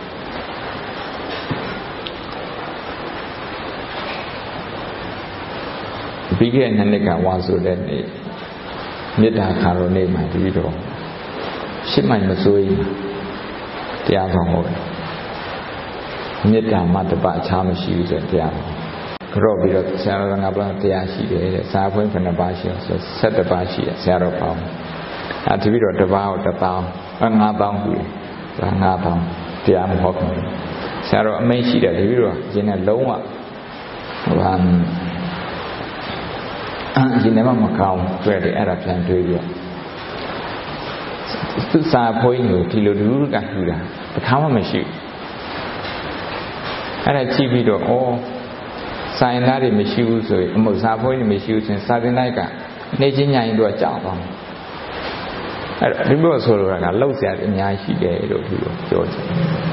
ပြီးခဲ့တဲ့နှစ်ကဝါဆိုတဲ့နေ့မေတ္တာခါတော်နေ့မှာတပည့်တော်ရှစ်မိုင်မစိုးရင်တရားဆောင်ဟောတယ်မေတ္တာမှတပအခြားမရှိဘူးဆိုတရားကြော့ပြီးတော့ဆရာတော်ကငါပြောတရားရှိတယ်တဲ့စာဖွင့်ခဏပါရှိအောင်ဆိုဆယ့်တစ်ပါးရှိတယ်ဆရာတော်ပေါင်းအဲတပည့်တော်တစ်ပါးကိုတစ်ပေါင်းငါးပေါင်းပြီဒါငါးပေါင်းတရားမဟောဘူးဆရာတော်အမိန့်ရှိတယ်တပည့်တော်ရင်းနဲ့လုံးဝဟိုဟာရင်းနဲ့မှမကောင်းတွေ့တယ်အဲ့ဒါပြန်တွေးပြီးတော့သူစာဖွင့်ကိုဒီလိုဒုရကထူတာတစ်ခါမှမရှိဘူးအဲ့ဒါကြည့်ပြီးတော့ဩဆိုင်သားတွေမရှိဘူးဆိုရင်အမှုစာဖွင့်တွေမရှိဘူးဆိုရင်စာသင်တိုင်းကနေချင်းညာရင်တော့ကြောက်သွားအဲ့ဒါဒီလိုဆိုလိုတာကလောက်စရာအများကြီးရှိတယ်လို့သူတို့ပြောတယ်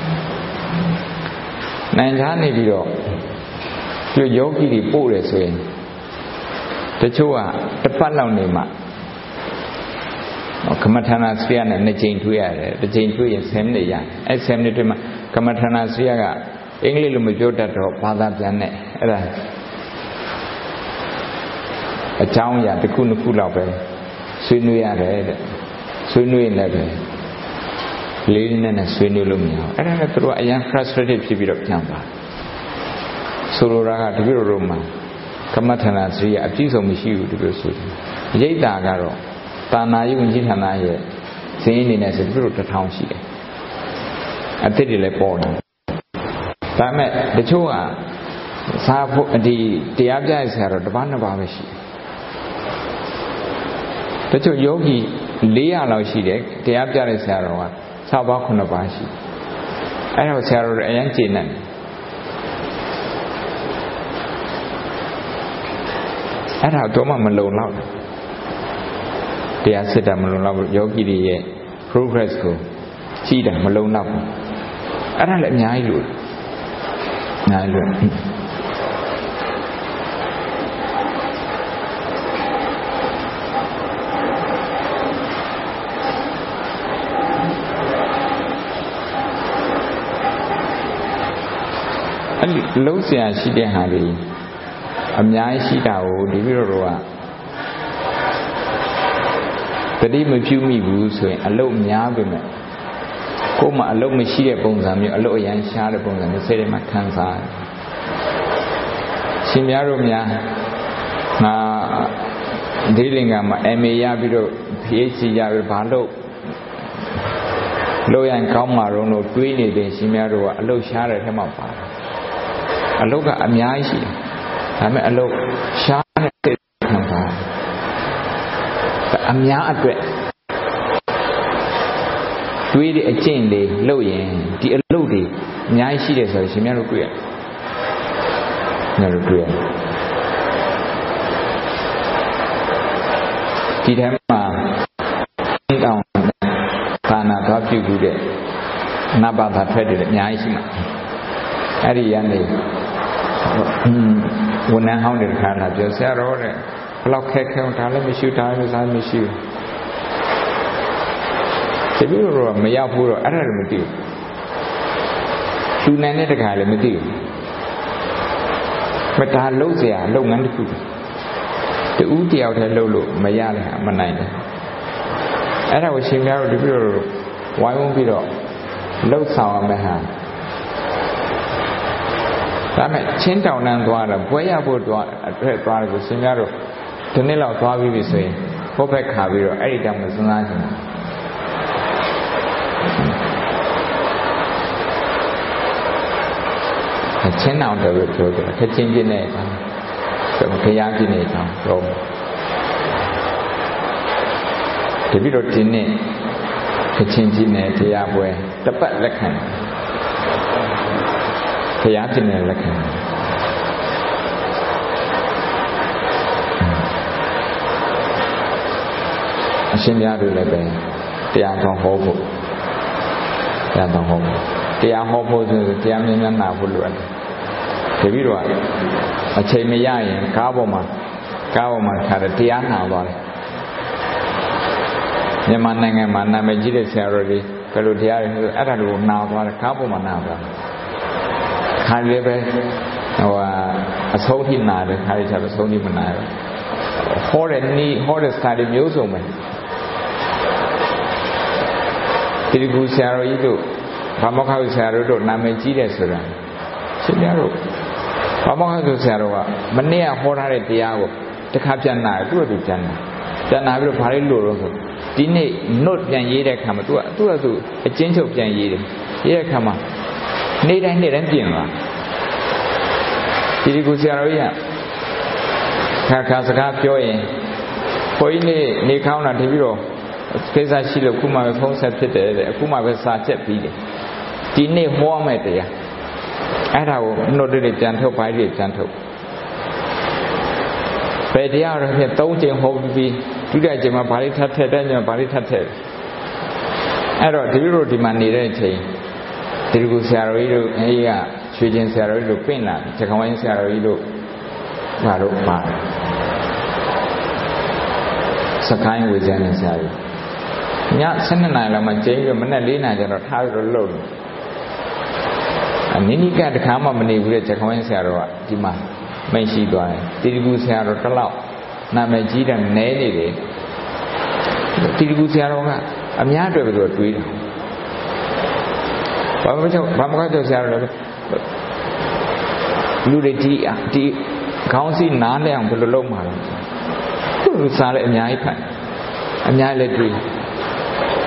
နိုင်သားနေပြီးတော့ဒီယောဂီတွေပို့တယ်ဆိုရင်တချို့ကတစ်ပတ်လောက်နေမှကမ္မထာနာစရိယနဲ့နှစ်ကြိမ်တွေ့ရတယ်တစ်ကြိမ်တွေ့ရင်ဆယ်မိနစ်ရအဲ့ဆယ်မိနစ်တည်းမှာကမ္မထာနာစရိယကအင်္ဂလိပ်လိုမပြောတတ်တော့ဘာသာပြန်နဲ့အဲ့ဒါအကြောင်းအရာတစ်ခုနှစ်ခုလောက်ပဲဆွေးနွေးရတယ်တဲ့ဆွေးနွေးရင်လည်းပဲလေးနဲ့နဲ့ဆွေးနွေးလို့မရဘူးအဲ့ဒါနဲ့သူတို့အရင် frustrated ဖြစ်ပြီးတော့ပြန်ပါဆိုလိုတာကတပည့်တော်တို့မှာကမ္မထာနာစရိယအပြည့်စုံမရှိဘူးတပည့်ဆိုတယ်ရိတ်တာကတော့တာနာယုံကြီးဌာနရဲ့ဇင်းအနေနဲ့ဆိုတပည့်တို့တစ်ထောင်ရှိတယ်အသစ်တွေလည်းပေါ်တယ်ဒါမဲ့တချို့ကစားဖို့ဒီတရားပြရဆရာတော်တပန်းနှစ်ပါးပဲရှိတယ်တချို့ယောဂီ၄ရာလောက်ရှိတယ်တရားပြတဲ့ဆရာတော်ကစားပါးခုနှစ်ပါးရှိအဲ့တော့ဆရာတော်အရင်ကျေနပ်အဲ့ဒါတော့မှမလုံလောက်တရားစစ်တာမလုံလောက်ဘူးယောဂီတွေရဲ့ progress ကိုကြည့်တာမလုံလောက်ဘူးအဲ့ဒါလည်းအများကြီးလို့အများကြီးလို့အဲ့လုံးစရာရှိတဲ့ဟာတွေအများကြီးရှိတာကိုဒီပြီးတော့ကတတိမပြုမိဘူးဆိုရင်အလုတ်များပြီမဲ့ကိုယ်မှအလုတ်မရှိတဲ့ပုံစံမျိုးအလုတ်အရန်ရှားတဲ့ပုံစံမျိုးစိတ်ထဲမှာခံစားတယ်ရှင်များတို့များငါဒီလင်္ကာမှာ M A ရပြီးတော့ P H D ရပြီးဘာလို့လို့ရင်ကောင်းမှာတော့လို့တွေးနေတဲ့ရှင်များတို့ကအလုတ်ရှားတဲ့ထက်မှပါတယ်အလုတ်ကအများကြီးရှိတယ်ဒါပေမဲ့အလုတ်ရှားတဲ့ခံစားအများအတွက်တွေးတဲ့အကျင့်တွေလုပ်ရင်ဒီအလုပ်တွေအများကြီးရှိတယ်ဆိုတော့ရှင်များတို့တွေ့ရတယ်များတို့တွေ့ရတယ်ဒီထဲမှာတောင်းသာနာသွားပြုခုတဲ့နဘာသာထွက်တယ်အများကြီးရှိမှာအဲ့ဒီရန်နေဝန်ထမ်းဟောင်းတွေခါလာပြောဆရာတော်တဲ့ဘလောက်ခက်ခဲဒါလည်းမရှိဒါလည်းစားမရှိဘူးတပည့်တော်ကမရောက်ဘူးတော့အဲ့ဒါလည်းမသိဘူးလူနိုင်တဲ့တခါလည်းမသိဘူးမတားလုံးเสียလုပ်ငန်းတစ်ခုတူတယောက်တည်းလုပ်လို့မရလည်းမနိုင်တယ်အဲ့ဒါကိုရှင်များတို့တပည့်တော်ဝိုင်းဝန်းပြီးတော့လှုပ်ဆောင်ရမယ်ဟာဒါမဲ့ချင်းတောင်တန်းသွားတော့ဘွဲရဖို့သွားအတွက်သွားတယ်ကိုရှင်များတို့ဒီနေ့လောက်သွားပြီးပြီဆိုရင်ဘုတ်ဘက်ခါပြီးတော့အဲ့ဒီတောင်ကိုစဉ်းစားကြည့်ချင်းတောင်တော့ပြောတယ်ခချင်းချင်းနဲ့တော့ခရားချင်းနဲ့တော့တော့တပည့်တော်ဒီနေ့ခချင်းချင်းနဲ့တရားပွဲတပတ်လက်ခံခရားချင်းနဲ့လက်ခံအရှင်များတို့လည်းပဲတရားတော်ဟောဖို့တရားတော်ဟောဖို့တရားဟောဖို့ဆိုတရားများများနာဖို့လိုအပ်တယ်တပည့်တော်အချိန်မရရင်ကားပေါ်မှာကားပေါ်မှာခါတယ်တရားနာသွားတယ်မြန်မာနိုင်ငံမှာနာမည်ကြီးတဲ့ဆရာတော်တွေဘယ်လိုတရားတွေအဲ့ဒါလိုနာသွားတယ်ကားပေါ်မှာနာသွားတယ်ခါလေးပဲဟိုအဆုံးထိနာတယ်ခါလေးချက်အဆုံးထိမနာဘူးဟောတဲ့နီးဟောတဲ့စတာတွေမျိုးစုံပဲဒီကူဆရာတော်ကြီးတို့ဘာမောခဆရာတော်တို့နာမည်ကြီးတယ်ဆိုတာရှင်များတို့ဘာမောခဆရာတော်ကမနေ့ကဟောထားတဲ့တရားကိုတစ်ခါပြန်နာသူ့အတူပြန်နာပြန်နာပြီးတော့ဘာလို့လို့တော့ဆိုဒီနေ့ note ပြန်ရေးတဲ့အခါမှာသူကသူ့အတူအချင်းချုပ်ပြန်ရေးတယ်ရေးတဲ့အခါမှာနေ့တိုင်းနေ့တိုင်းပြင်လာဒီကူဆရာတော်ကြီးကခါခါစကားပြောရင်ဘုန်းကြီးနေနေကောင်းတာတပြီးတော့ကိစ္စရှိလို့ခုမှပဲဖုန်းဆက်ဖြစ်တယ်တဲ့အခုမှပဲစာချက်ပြီးတယ်ဒီနေ့ဟောမယ်တရားအဲ့ဒါကိုနှုတ်တွေပြန်ထုတ်ပိုင်းတွေပြန်ထုတ်ဘယ်တရားတော့ဖြင့်သုံးချိန်ဟောပြီးဒုတိယချိန်မှာဗာလိထပ်ထက်တဲ့ညမှာဗာလိထပ်ထက်အဲ့တော့ဒီလိုဒီမှာနေတဲ့အချိန်ဒီကူဆရာတော်ကြီးတို့အဲဒီကရွှေကျင်ဆရာတော်ကြီးတို့ပြင်လာချက်ခေါင်းဝိုင်းဆရာတော်ကြီးတို့ဘာလို့ပါစကိုင်းဝေကျန်းနေဆရာကြီးညဆယ်နှစ်နာရီလောက်မှကျင်းပြီးမနက်လေးနာရီကျတော့ထားပြီးတော့လှုပ်တယ်အနိနိကတခါမှမနေဘူးတဲ့ချက်ခေါင်းဝိုင်းဆရာတော်ကဒီမှာမိတ်ရှိသွားတယ်တိတိကူဆရာတော်တစ်လောက်နာမည်ကြီးတယ်နဲနေတယ်တိတိကူဆရာတော်ကအများအတွက်ပဲသူတွေးတယ်ဘာမှမကြောက်ဘာမှမကြောက်ဆရာတော်လည်းလူတွေဒီဒီခေါင်းစည်းနားလဲအောင်ဘယ်လိုလုပ်မှာလဲသူစားလည်းအများကြီးဖတ်အများလည်းတွေး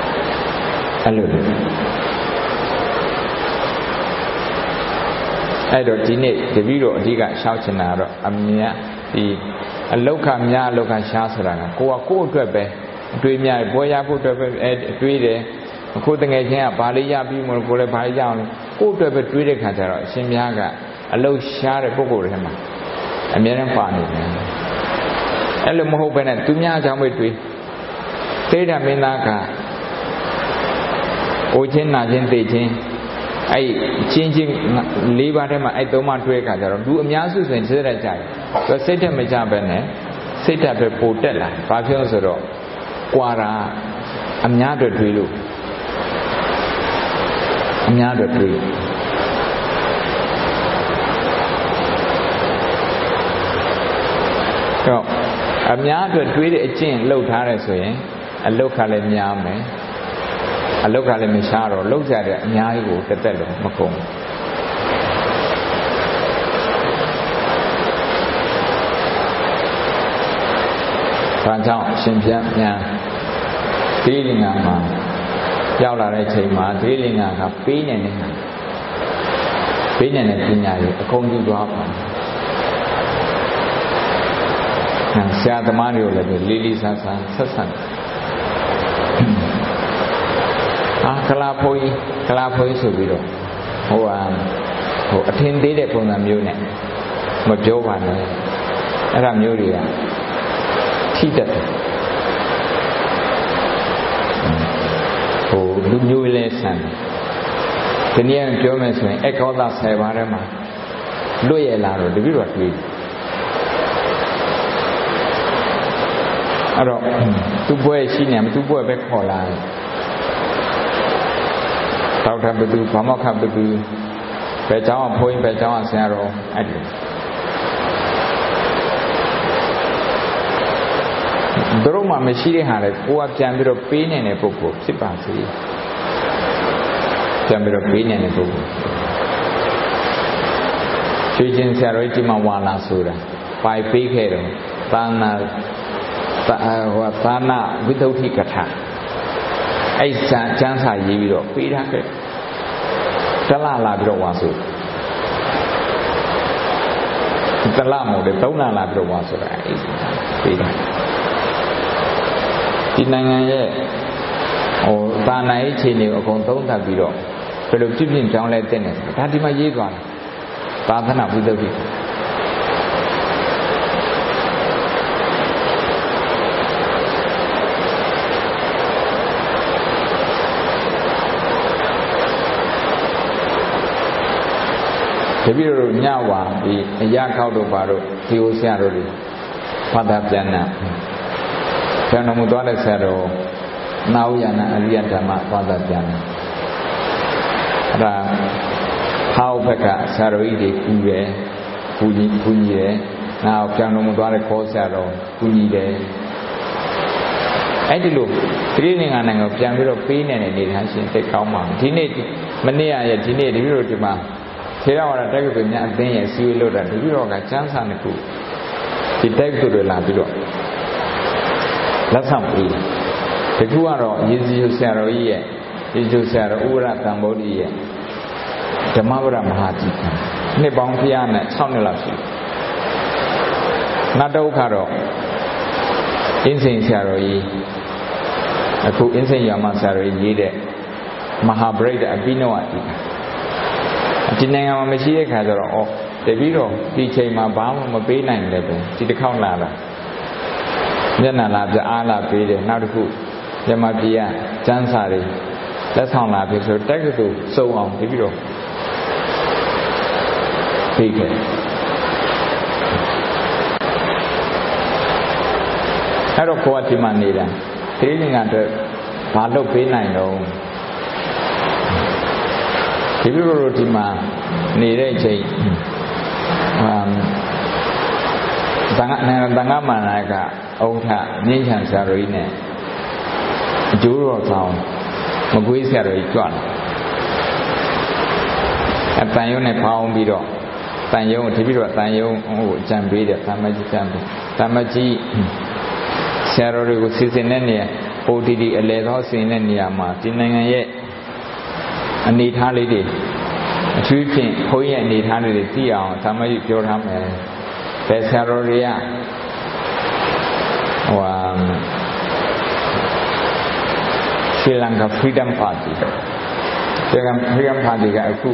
အဲ့လိုလေအဲ့တော့ဒီနေ့တပည့်တော်အဓိကရှောက်ချင်တာတော့အမြတ်ဒီအလုခများအလုခရှားဆိုတာကကိုကကိုယ့်အတွက်ပဲအတွေးများပွဲရဖို့အတွက်ပဲအတွေးတယ်အခုတငယ်ချင်းကဘာလေးရပြီးမလို့ကိုယ်လည်းဘာလေးရအောင်ကိုယ့်အတွက်ပဲတွေးတဲ့ခါကျတော့အရှင်ဘုရားကအလုရှားတဲ့ပုဂ္ဂိုလ်တွေမှာအများနဲ့ပါနေတယ်အဲ့လိုမဟုတ်ဘဲနဲ့သူများအကြောင်းပဲတွေးသိတဲ့မင်းသားကအိုချင်းနာချင်းသိချင်းအဲ့ချင်းချင်းလေးပါးထဲမှာအဲ့သုံးပါးတွဲခါကြတော့လူအများစုဆိုရင်စိတ်ဓာတ်ကြတယ်သူစိတ်ဓာတ်မကြဘဲနဲ့စိတ်ဓာတ်ပဲပိုတက်လာဘာဖြစ်လို့ဆိုတော့ကွာတာအများတွေတွေးလို့အများတွေတွေးတော့အများတွေတွေးတဲ့အကျင့်လှုပ်ထားတယ်ဆိုရင်အလုခလည်းများမယ်အလုခလည်းမရှားတော့လှုပ်ကြတဲ့အများကြီးကိုတက်တက်လို့မကုန်ဘာကြောင့်ရှင်ပြတ်မြန်သီလင်္ကာမှာရောက်လာတဲ့ချိန်မှာသီလင်္ကာကပေးနေတဲ့ဟာပေးနေတဲ့ပညာတွေအကုန်ယူသွားပါဆရာသမားတွေကိုလည်းလေးလေးစားစားဆက်ဆံအာကလာဖိုးကြီးကလာဖိုးကြီးဆိုပြီးတော့ဟိုဟာဟိုအထင်သေးတဲ့ပုံစံမျိုးနဲ့မပြောပါနဲ့အဲ့ဒါမျိုးတွေကထိတတ်တယ်ဟိုလူမျိုးလဲဆန်ဒီနေ့ပြောမယ်ဆိုရင်အကောသာဆယ်ပါးထဲမှာလွတ်ရလာတော့တပည့်တော်တွေ့အဲ့တော့သူ့ဘွဲရှိနေမှာသူ့ဘွဲပဲခေါ်လာတယ်တောက်ထပ်ဘသူဘာမှခပ်ဘသူဘယ်ကြောင်းအဖိုးရင်ဘယ်ကြောင်းအဆရာတော်အဲ့ဒီတို့မှမရှိတဲ့ဟာလေကိုကပြန်ပြီးတော့ပေးနေတဲ့ပုဂ္ဂိုလ်ဖြစ်ပါစေပြန်ပြီးတော့ပေးနေတဲ့ပုဂ္ဂိုလ်ချွေချင်းဆရာတော်ကြီးမှဝါလာဆိုတာပိုင်ပေးခဲ့တော့သာနာဟောသာနာဝိသုဒ္ဓိကထာအဲ့ကျမ်းကျမ်းစာရေးပြီးတော့ပေးထားခဲ့တလလာပြီးတော့ဝါဆိုတလမဟုတ်လေသုံးလလာပြီးတော့ဝါဆိုတာအဲ့ပေးထားဒီနိုင်ငံရဲ့ဟိုသာနာရေးခြေနေကိုအကုန်သုံးသပ်ပြီးတော့ဘယ်လိုပြည့်ပြည့်ကြောင်းလဲတဲ့တယ်ဒါဒီမှာရေးသွားတယ်သာသနာဝိသုဒ္ဓိတပည့်တို့ညဝါဒီအရာခောက်တို့ဘာတို့ဒီဟိုဆရာတို့တွေဖတ်တာပြန်နာပြန်တော်မူသွားတဲ့ဆရာတော်နာဝယနာအရိယဓမ္မဖတ်တာပြန်နာအဲ့ဒါဟောက်ဘက်ကဆရာတော်ကြီးတွေကူတယ်ကူညီကူညီတယ်နောက်ပြန်တော်မူသွားတဲ့ခေါ်ဆရာတော်ကူညီတယ်အဲ့ဒီလိုသတိဉာဏ်နိုင်ငံပြန်ပြီးတော့ပေးနေတဲ့နေထိုင်ရှင်သိကောင်းပါဒီနေ့မနေ့ကရဲ့ဒီနေ့တပည့်တို့ဒီမှာထေရဝါဒတက္ကသိုလ်များအသင်းရဲ့စီဝေးလို့တာတပည့်တော်ကကျမ်းစာတစ်ခုဒီတက္ကသိုလ်တွေလာပြီးတော့လက်ဆောင်ပေးတယ်ဒီခုကတော့ယေစီယုဆရာတော်ကြီးရဲ့ယေစီယုဆရာတော်ဥရတံဗုဒ္ဓရဲ့ဓမ္မပဒမဟာကြီးနှစ်ပေါင်းဖျားနဲ့၆နှစ်လောက်ရှိတယ်နောက်တစ်ခါတော့အင်းစိန်ဆရာတော်ကြီးအခုအင်းစိန်ရာမဆရာတော်ကြီးရေးတဲ့မဟာပရိဒအပိနဝတိဒီနိုင်ငံမှာမရှိတဲ့ခါကျတော့ဩတပည့်တော်ဒီချိန်မှာဘာမှမပေးနိုင်လည်းပဲဒီတစ်ခေါက်လာတာမျက်နှာလာပြအားလာပေးတယ်နောက်တစ်ခုညမပြည်ကကျမ်းစာတွေလက်ဆောင်လာပြီဆိုတက်ကတူစုံအောင်တပည့်တော်ပေးခဲ့အဲ့တော့ကိုယ်ကဒီမှာနေတာဒီနေ့ကတော့ဘာလုပ်ပေးနိုင်တော့ဒီလိုလိုဒီမှာနေတဲ့အချိန်ဟမ်တန်ခါတန်ခါမန္တကအုံထမြင့်ချန်ဆရာတော်ကြီးနဲ့အကျိုးတော်ဆောင်မကွေးဆရာတော်ကြီးကြွလာအတန်ရုံနဲ့ဖောင်းပြီးတော့တန်ရုံဒီပြီးတော့တန်ရုံဟိုအကြံပေးတယ်တန်မကြီးကြံပေးတန်မကြီးဆရာတော်တွေကိုစီစဉ်တဲ့နေရာ အို တီ တီ အလဲသောစီစဉ်တဲ့နေရာမှာဒီနိုင်ငံရဲ့အနေထားလေးတွေ chú phiền khối nhận đi thang đi tíအောင်tham mấy chỗ tham này về xe rồi đi à và Sri Lanka Freedom Party Sri Lanka Freedom Party cái khu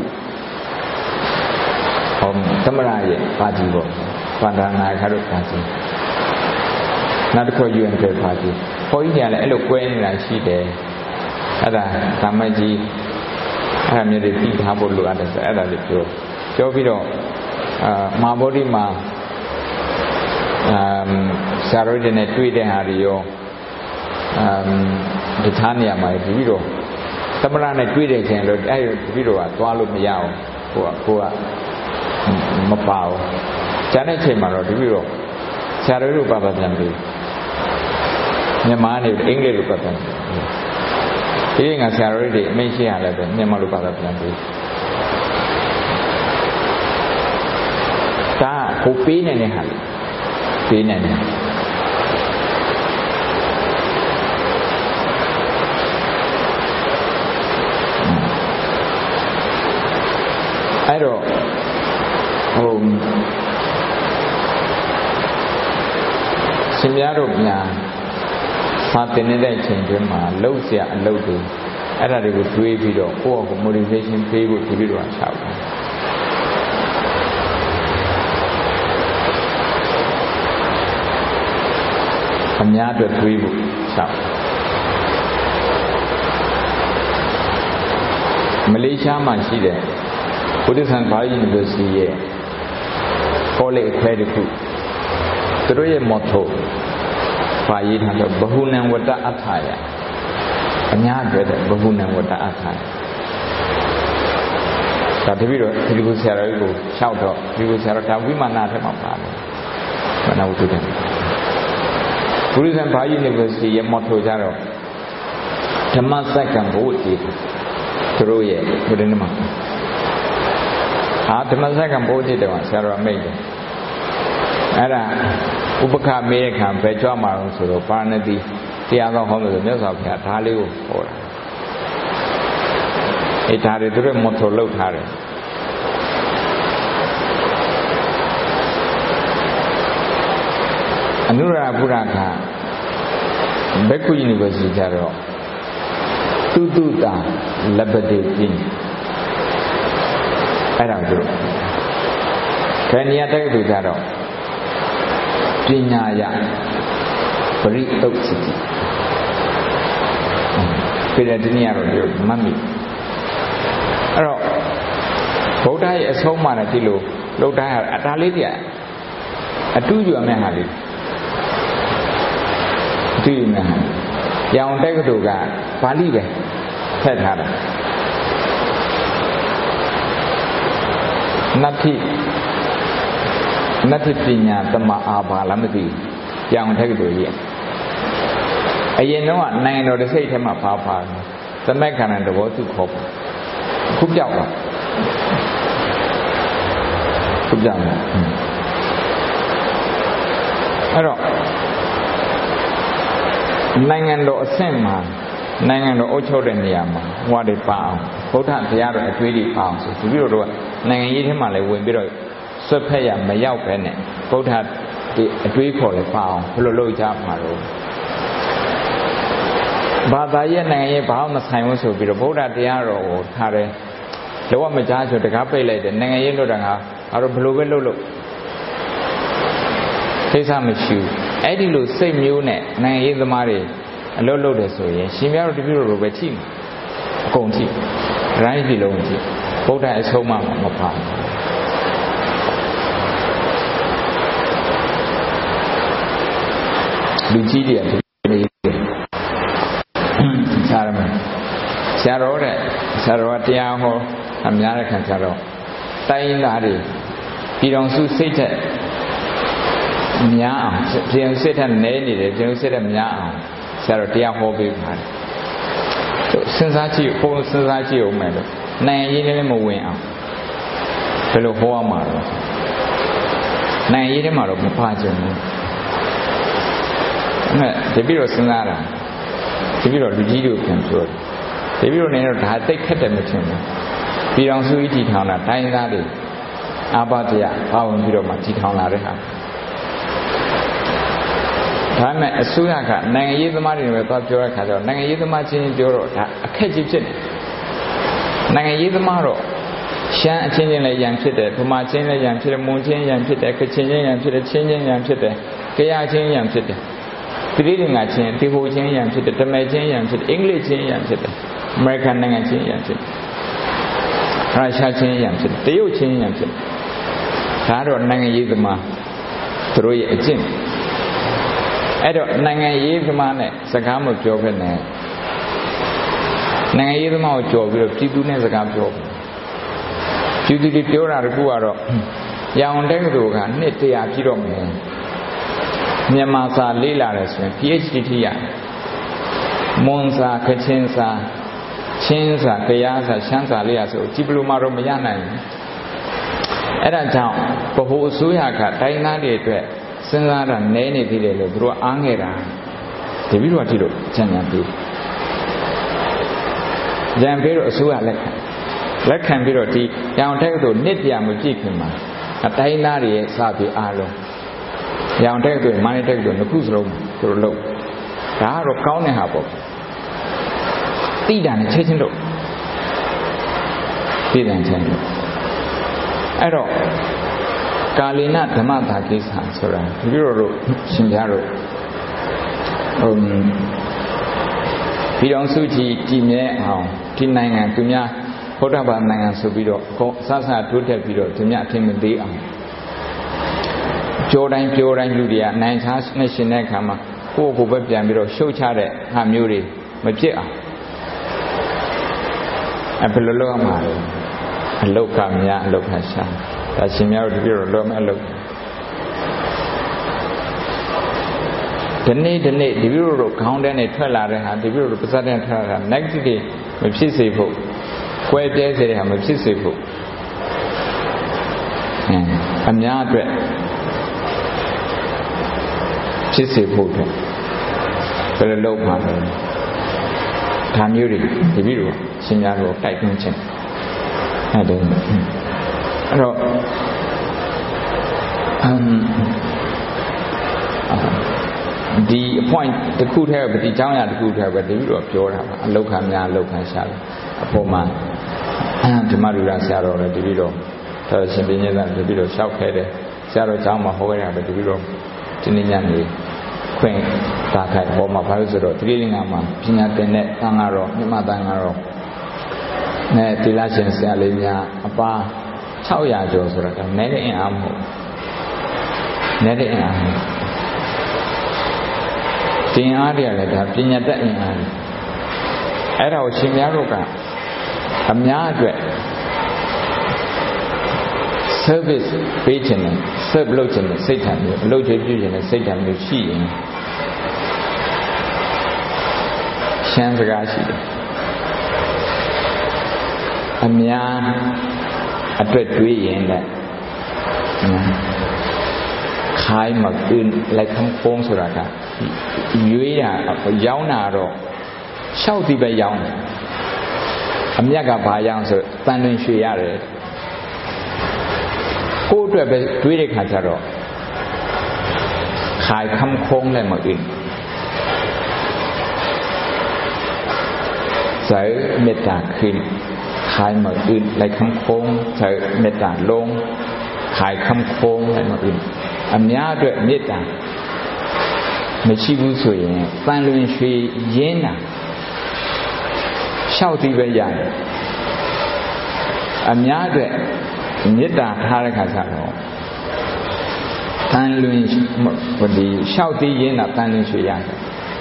hôm tham gia gì party bộ quan trọng là khai được party nó được coi u en party khối nhà lại lúc quen là gì đấyအဲ့ဒါသမကြီးအဲ့ဒါမျိုးတွေပြီးထားဖို့လိုအပ်တယ်ဆိုအဲ့ဒါလေးပြောပြောပြီးတော့အာမာဘောဓိမှာအမ်ဆရာတော်တွေနဲ့တွေ့တဲ့ဟာတွေရောအမ်ဒီသားနေရာမှာဒီပြီးတော့သမဏနဲ့တွေ့တဲ့ခင်လို့အဲ့ဒီပြီးတော့ကသွားလို့မရအောင်ကိုကကိုကမပါဘူးကျန်တဲ့ချိန်မှာတော့ဒီပြီးတော့ဆရာတော်တို့ဘာသာပြန်ပြီးမြန်မာနေအင်္ဂလိပ်လိုပတ်တယ်ဒီငါဆရာတော်တွေအမိန့်ရှိရလဲပဲမြန်မာလိုဘာသာပြန်ပြီးဒါကိုပေးနေတဲ့ဟာပေးနေတယ်အဲ့တော့ဟိုရှင်များတို့ညာစာတင်နေတဲ့ချိန်တွင်းမှာလှုပ်ရှားအလုပ်တွေအဲ့ဒါတွေကိုတွေးပြီးတော့ကိုယ့်အကို motivation ပေးဖို့ဒီလိုတော့ချောက်တယ်အများအတွက်တွေးဖို့ချောက်မလေးရှားမှာရှိတဲ့ဘုဒ္ဓဆန်ဘာယီနီဗာစီရဲ့ college အခွဲတစ်ခုသူတို့ရဲ့ mottoဘာရေးထားတော့ဘဟုနံဝတ္တအထာယအများအတွက်တဲ့ဘဟုနံဝတ္တအထာယဒါတပည့်တော့ဒီလိုဆရာတော်ကြီးကိုလျှောက်တော့ဒီလိုဆရာတော်ဒါဝိမာနာထဲမှာပါတယ်မနာဝတ္တတဲ့ဘုရားဘာယီနီဗာစီရဲ့ motto ကြတော့ဓမ္မစက္ကံဘုတိသူတို့ရဲ့ဘုရားနမဟာဓမ္မစက္ကံဘုတိတောင်ဆရာတော်အမိန့်တယ်အဲ့ဒါဥပက္ခမေးတဲ့ခံပဲကြွမှာလို့ဆိုတော့ပါဏတိတရားတော်ဟောလို့ဆိုမြတ်စွာဘုရားဒါလေးကိုဟောတာအဲဒါတွေသူတို့မထော်လောက်ထားတယ်အနုရာပုရခဘက်ကူယူနီဗာစီကြတော့တုတုတာလဘတိပြင်းအဲ့ဒါတို့ခေနီယတက္ကသိုလ်ကြတော့ပညာယပရိသုတ်စီပြည်တဲ့ဒီနေ့ကတော့မမီအဲ့တော့ဗုဒ္ဓရဲ့အဆုံးအမနဲ့ဒီလိုလောက်တိုင်းဟာအတားလေးတည်းအတူယူရမယ့်ဟာလေးအတူယူမယ့်ဟာရောင်တက္ကသိုလ်ကပါဠိပဲထည့်ထားတာနတ္ထိနတ္ထိပညာသမအာဘာလားမသိဘူးရောင်တက္ကသိုလ်ကြီးအရင်တော့နိုင်ငံတော်တစ်စိတ်ထဲမှာဖားဖားသမက်ခန္ဓာတဘောသူခေါ်ပါခုပြောက်ပါခုပြောက်ပါအဲ့တော့နိုင်ငံတော်အဆင့်မှာနိုင်ငံတော်အုပ်ချုပ်တဲ့နေရာမှာဟောတယ်ပါအောင်ဗုဒ္ဓတရားတော်အတွေ့အကြုံပါအောင်ဆိုဒီလိုတော့နိုင်ငံရေးထဲမှာလည်းဝင်ပြီးတော့ဆွတ်ဖက်ရမရောက်ပဲနဲ့ဗုဒ္ဓဒီအတွေးခေါ်လည်းပါအောင်ဘယ်လိုလုပ်ကြမှာတော့ဘာသာရေးနိုင်ငံရေးဘာမှမဆိုင်ဘူးဆိုပြီးတော့ဗုဒ္ဓတရားတော်ကိုထားတယ်လောကမကြားဆိုတကားပိတ်လိုက်တယ်နိုင်ငံရေးလို့တကားအဲ့တော့ဘယ်လိုပဲလုပ်လို့သိစားမရှိဘူးအဲ့ဒီလိုစိတ်မျိုးနဲ့နိုင်ငံရေးသမားတွေအလုပ်လုပ်တယ်ဆိုရင်ရှင်များတို့တပည့်တော်လိုပဲချိအကုန်ချိရိုင်းပြည်လုံးချိဗုဒ္ဓအဆုံးအမမဖားလူကြီးတွေကဒီလိုဆရာမဆရာတော်တဲ့ဆရာတော်တရားဟောအများတဲ့ခံဆရာတော်တိုင်းသားတွေပြည်တော်စုစိတ်သက်များအောင်ပြည်တော်စိတ်သက်နဲနေတယ်ပြည်တော်စိတ်သက်များအောင်ဆရာတော်တရားဟောပေးပါတယ်သူစဉ်းစားကြည့်ဘုံစဉ်းစားကြည့်အောင်မယ်လို့နိုင်ရေးလည်းမဝင်အောင်ဘယ်လိုဟောရမှာလဲနိုင်ရေးထဲမှာတော့မဖားချင်ဘူးအဲ့ဒီပြီးတော့စဉ်းစားတာဒီပြီးတော့လူကြီးတို့ပြန်ပြောတယ်ဒီပြီးတော့နေတော့ဒါသိခက်တယ်မထင်ဘူးပြည်တော်စုကြီးထောင်တာတိုင်းသားတွေအာဘတရားပါဝင်ပြီးတော့မှကြီးထောင်လာတဲ့ဟာဒါမဲ့အစိုးရကနိုင်ငံရေးသမားတွေပဲသွားပြောတဲ့ခါကျတော့နိုင်ငံရေးသမားချင်းပြောတော့ဒါအခက်ကြီးဖြစ်တယ်နိုင်ငံရေးသမားတော့ရှမ်းအချင်းချင်းလည်းရန်ဖြစ်တယ်ဗမာချင်းလည်းရန်ဖြစ်တယ်မွန်ချင်းရန်ဖြစ်တယ်ကချင်ချင်းရန်ဖြစ်တယ်ချင်းချင်းရန်ဖြစ်တယ်ကယားချင်းရန်ဖြစ်တယ်ပြည်ရင်းငါချင်းတီဟိုချင်းရန်ဖြစ်တယ်တမဲချင်းရန်ဖြစ်တယ်အင်္ဂလိပ်ချင်းရန်ဖြစ်တယ်အမေရိကန်နိုင်ငံချင်းရန်ဖြစ်တယ်ရုရှားချင်းရန်ဖြစ်တယ်တရုတ်ချင်းရန်ဖြစ်တယ်ဒါတော့နိုင်ငံရေးသမားသူတို့ရဲ့အကျင့်အဲ့တော့နိုင်ငံရေးသမားနဲ့စကားမပြောဘဲနဲ့နိုင်ငံရေးသမားကိုကြော်ပြီးတော့ပြည်သူနဲ့စကားပြောပြည်သူတွေပြောတာတခုကတော့ရအောင်တက္ကသိုလ်ကနှစ်တရာပြည့်တော့မယ်မြန်မာစာလေ့လာတယ်ဆိုရင် PhD ထိရမွန်စာကချင်စာချင်းစာကယားစာရှမ်းစာလေ့လာဆိုဒီပလိုမာတော့မရနိုင်ဘူးအဲ့ဒါကြောင့်ဗဟိုအစိုးရကတိုင်းသားတွေအတွက်စဉ်းစားတာနည်းနေသေးတယ်လို့သူတို့အားငယ်တာတပည့်တော်ကြည့်လို့ကြံ့ကြံ့ပြီးကြံပြီးတော့အစိုးရလက်ခံလက်ခံပြီးတော့ဒီရောင်တက်ကသို့နှစ်ပြမပြည့်ခင်မှာအတိုင်းသားတွေရဲ့စပြီးအားလုံးရောင်တက်ကသို့မန္တလေးတက်ကသို့နှစ်ခုစလုံးသူတို့လုပ်ဒါကတော့ကောင်းတဲ့ဟာပေါ့တိတာနဲ့ချက်ချင်းတော့တိတယ်ချင်းတော့အဲ့တော့ကာလီနဓမ္မတာကိစ္စဆိုတာဒီလိုတို့ရှင်ပြတို့ဟိုပြည်တော်စုကြီးကြည်မြဲအောင်ဒီနိုင်ငံသူများဗုဒ္ဓဘာသာနိုင်ငံဆိုပြီးတော့ဆဆတိုးတက်ပြီးတော့သူများအထင်မသေးအောင်ကြောတိုင်းပြောတိုင်းလူတွေကနိုင်ချားနဲ့ရှင်တဲ့အခါမှာကိုယ့်ကိုယ်ပဲပြန်ပြီးတော့ရှုတ်ချတဲ့ဟာမျိုးတွေမဖြစ်အောင်အဘယ်လိုလုပ်ရမှာလဲအလုတ်ကများအလုတ်ကရှာဒါရှင်များတို့တပြည့်တော့လောမဲ့အလုတ်ဒီနေ့ဒီနေ့ဒီပြည့်တို့ခေါင်းထဲနဲ့ထွက်လာတဲ့ဟာဒီပြည့်တို့ပါးစပ်ထဲထွက်လာတာ negative မဖြစ်စေဖို့ကွဲပြဲစေတဲ့ဟာမဖြစ်စေဖို့အများအတွက်ဖြစ်စေဖို့အတွက်ဘယ်လိုလုပ်မှာလဲဒါမျိုးတွေဒီပြည့်တို့ရှင်များတို့တိုက်တွန်းခြင်းအဲ့ဒါအဲ့တော့အမ်ဒီ point တခုတည်းပဲဒီเจ้าရတခုတည်းပဲတပည့်တော်ပြောတာပါအလောက်ခံများအလောက်ခံရှာတယ်အပေါ်မှာဓမ္မလူရဆရာတော်လည်းတပည့်တော်တော်ရှင်ပညာသားတပည့်တော်လျှောက်ခဲ့တယ်ဆရာတော်เจ้าမှာဟောခဲ့တာပဲတပည့်တော်ဒီနေ့ညနေခွင့်တာခိုင်ပေါ်မှာဘာလို့ဆိုတော့တိရိလင်္ကာမှာပညာသင်တဲ့သံဃာတော်မြတ်မသံဃာတော်နဲ့တိလရှင်ဆရာလေးများအပါ၆ရာကျော်ဆိုတော့ဒါနည်းတဲ့အင်အားမဟုတ်နည်းတဲ့အင်အားတင်အားတွေကလည်းဒါပညာတတ်အင်အားအဲ့ဒါကိုရှင်များတို့ကအများအတွက် service ပေးခြင်းနဲ့ serve လုပ်ခြင်းနဲ့စိတ်ဓာတ်မျိုးအလုပ်တွေပြုခြင်းနဲ့စိတ်ဓာတ်မျိုးရှိရင်ရှမ်းစကားရှိတယ်အများအတွက်တွေးရင်လည်းခိုင်းမှာပြင်းလိုက်ခံဖုံးဆိုတာကရွေးရရောင်းတာတော့ရှောက်ဒီပဲရောင်းတယ်အမြတ်ကဘာရောင်းဆိုတန်လွင်ရွှေရတယ်ကိုယ့်အတွက်ပဲတွေးတဲ့ခါကျတော့ခိုင်းခံဖုံးလည်းမအင်းใส่เมตตาขึ้นขายมาอื่นไหลคำโค้งใส่เมตตาลงขายคำโค้งไหลมาอื่นอันนี้ด้วยเมตตาไม่ชีวิตสวยฟังลุนช่วยเย็นนะเช่าที่ไปอย่างอันนี้ด้วยเมตตาท่าไรกันสักหน่อยฟังลุนพอดีเช่าที่เย็นนะฟังลุนช่วยอย่าง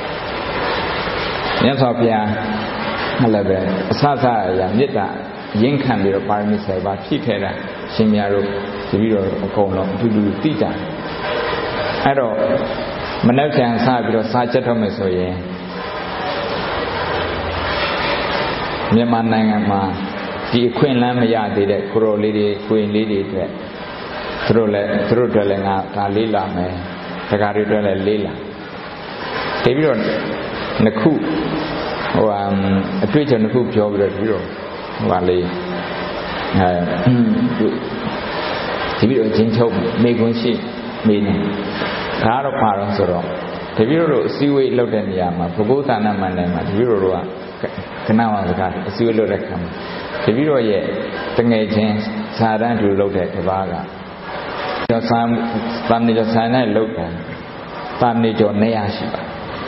เนี่ยสอบยาอะไรแบบซาซาอย่างเมตตายิ่งขันเดียวปาริมิสัยบาพี่แค่ละชิมยารุจะวิโรโกงลงดูดูตีจ่าไอ้เรามันแล้วแข่งซาวิโรซาจัดทำไม่สวยเมียมันนั่งมาที่ควีนแล้วไม่ยากดีเด็กครูลีดีควีนลีดีด้วยทรูเลยทรูด้วยเลยงาการลีลาไหมแต่การลีด้วยเลยลีลาที่วิโรนักคู่ဟိုအတွေ့အကြုံတစ်ခုပြောပြီးတော့ပြီးတော့ဟိုပါလေဒီပြီးတော့ချင်းချုပ်မိကွန်းရှိမိနေဒါတော့ပါတော့ဆိုတော့တပည့်တော်တို့အစည်းအဝေးလုပ်တဲ့နေရာမှာဘုဂုသာနာမန္တန်မှာတပည့်တော်တို့ကခဏဝါစကားအစည်းအဝေးလုပ်တဲ့ခါမှာတပည့်တော်ရဲ့တငယ်ချင်းဇာတန်းတူလုပ်တဲ့တပားကကျော်ဆန်းတန်နေကျော်ဆန်းနဲ့လုပ်တယ်တန်နေကျော်နေရရှိပါ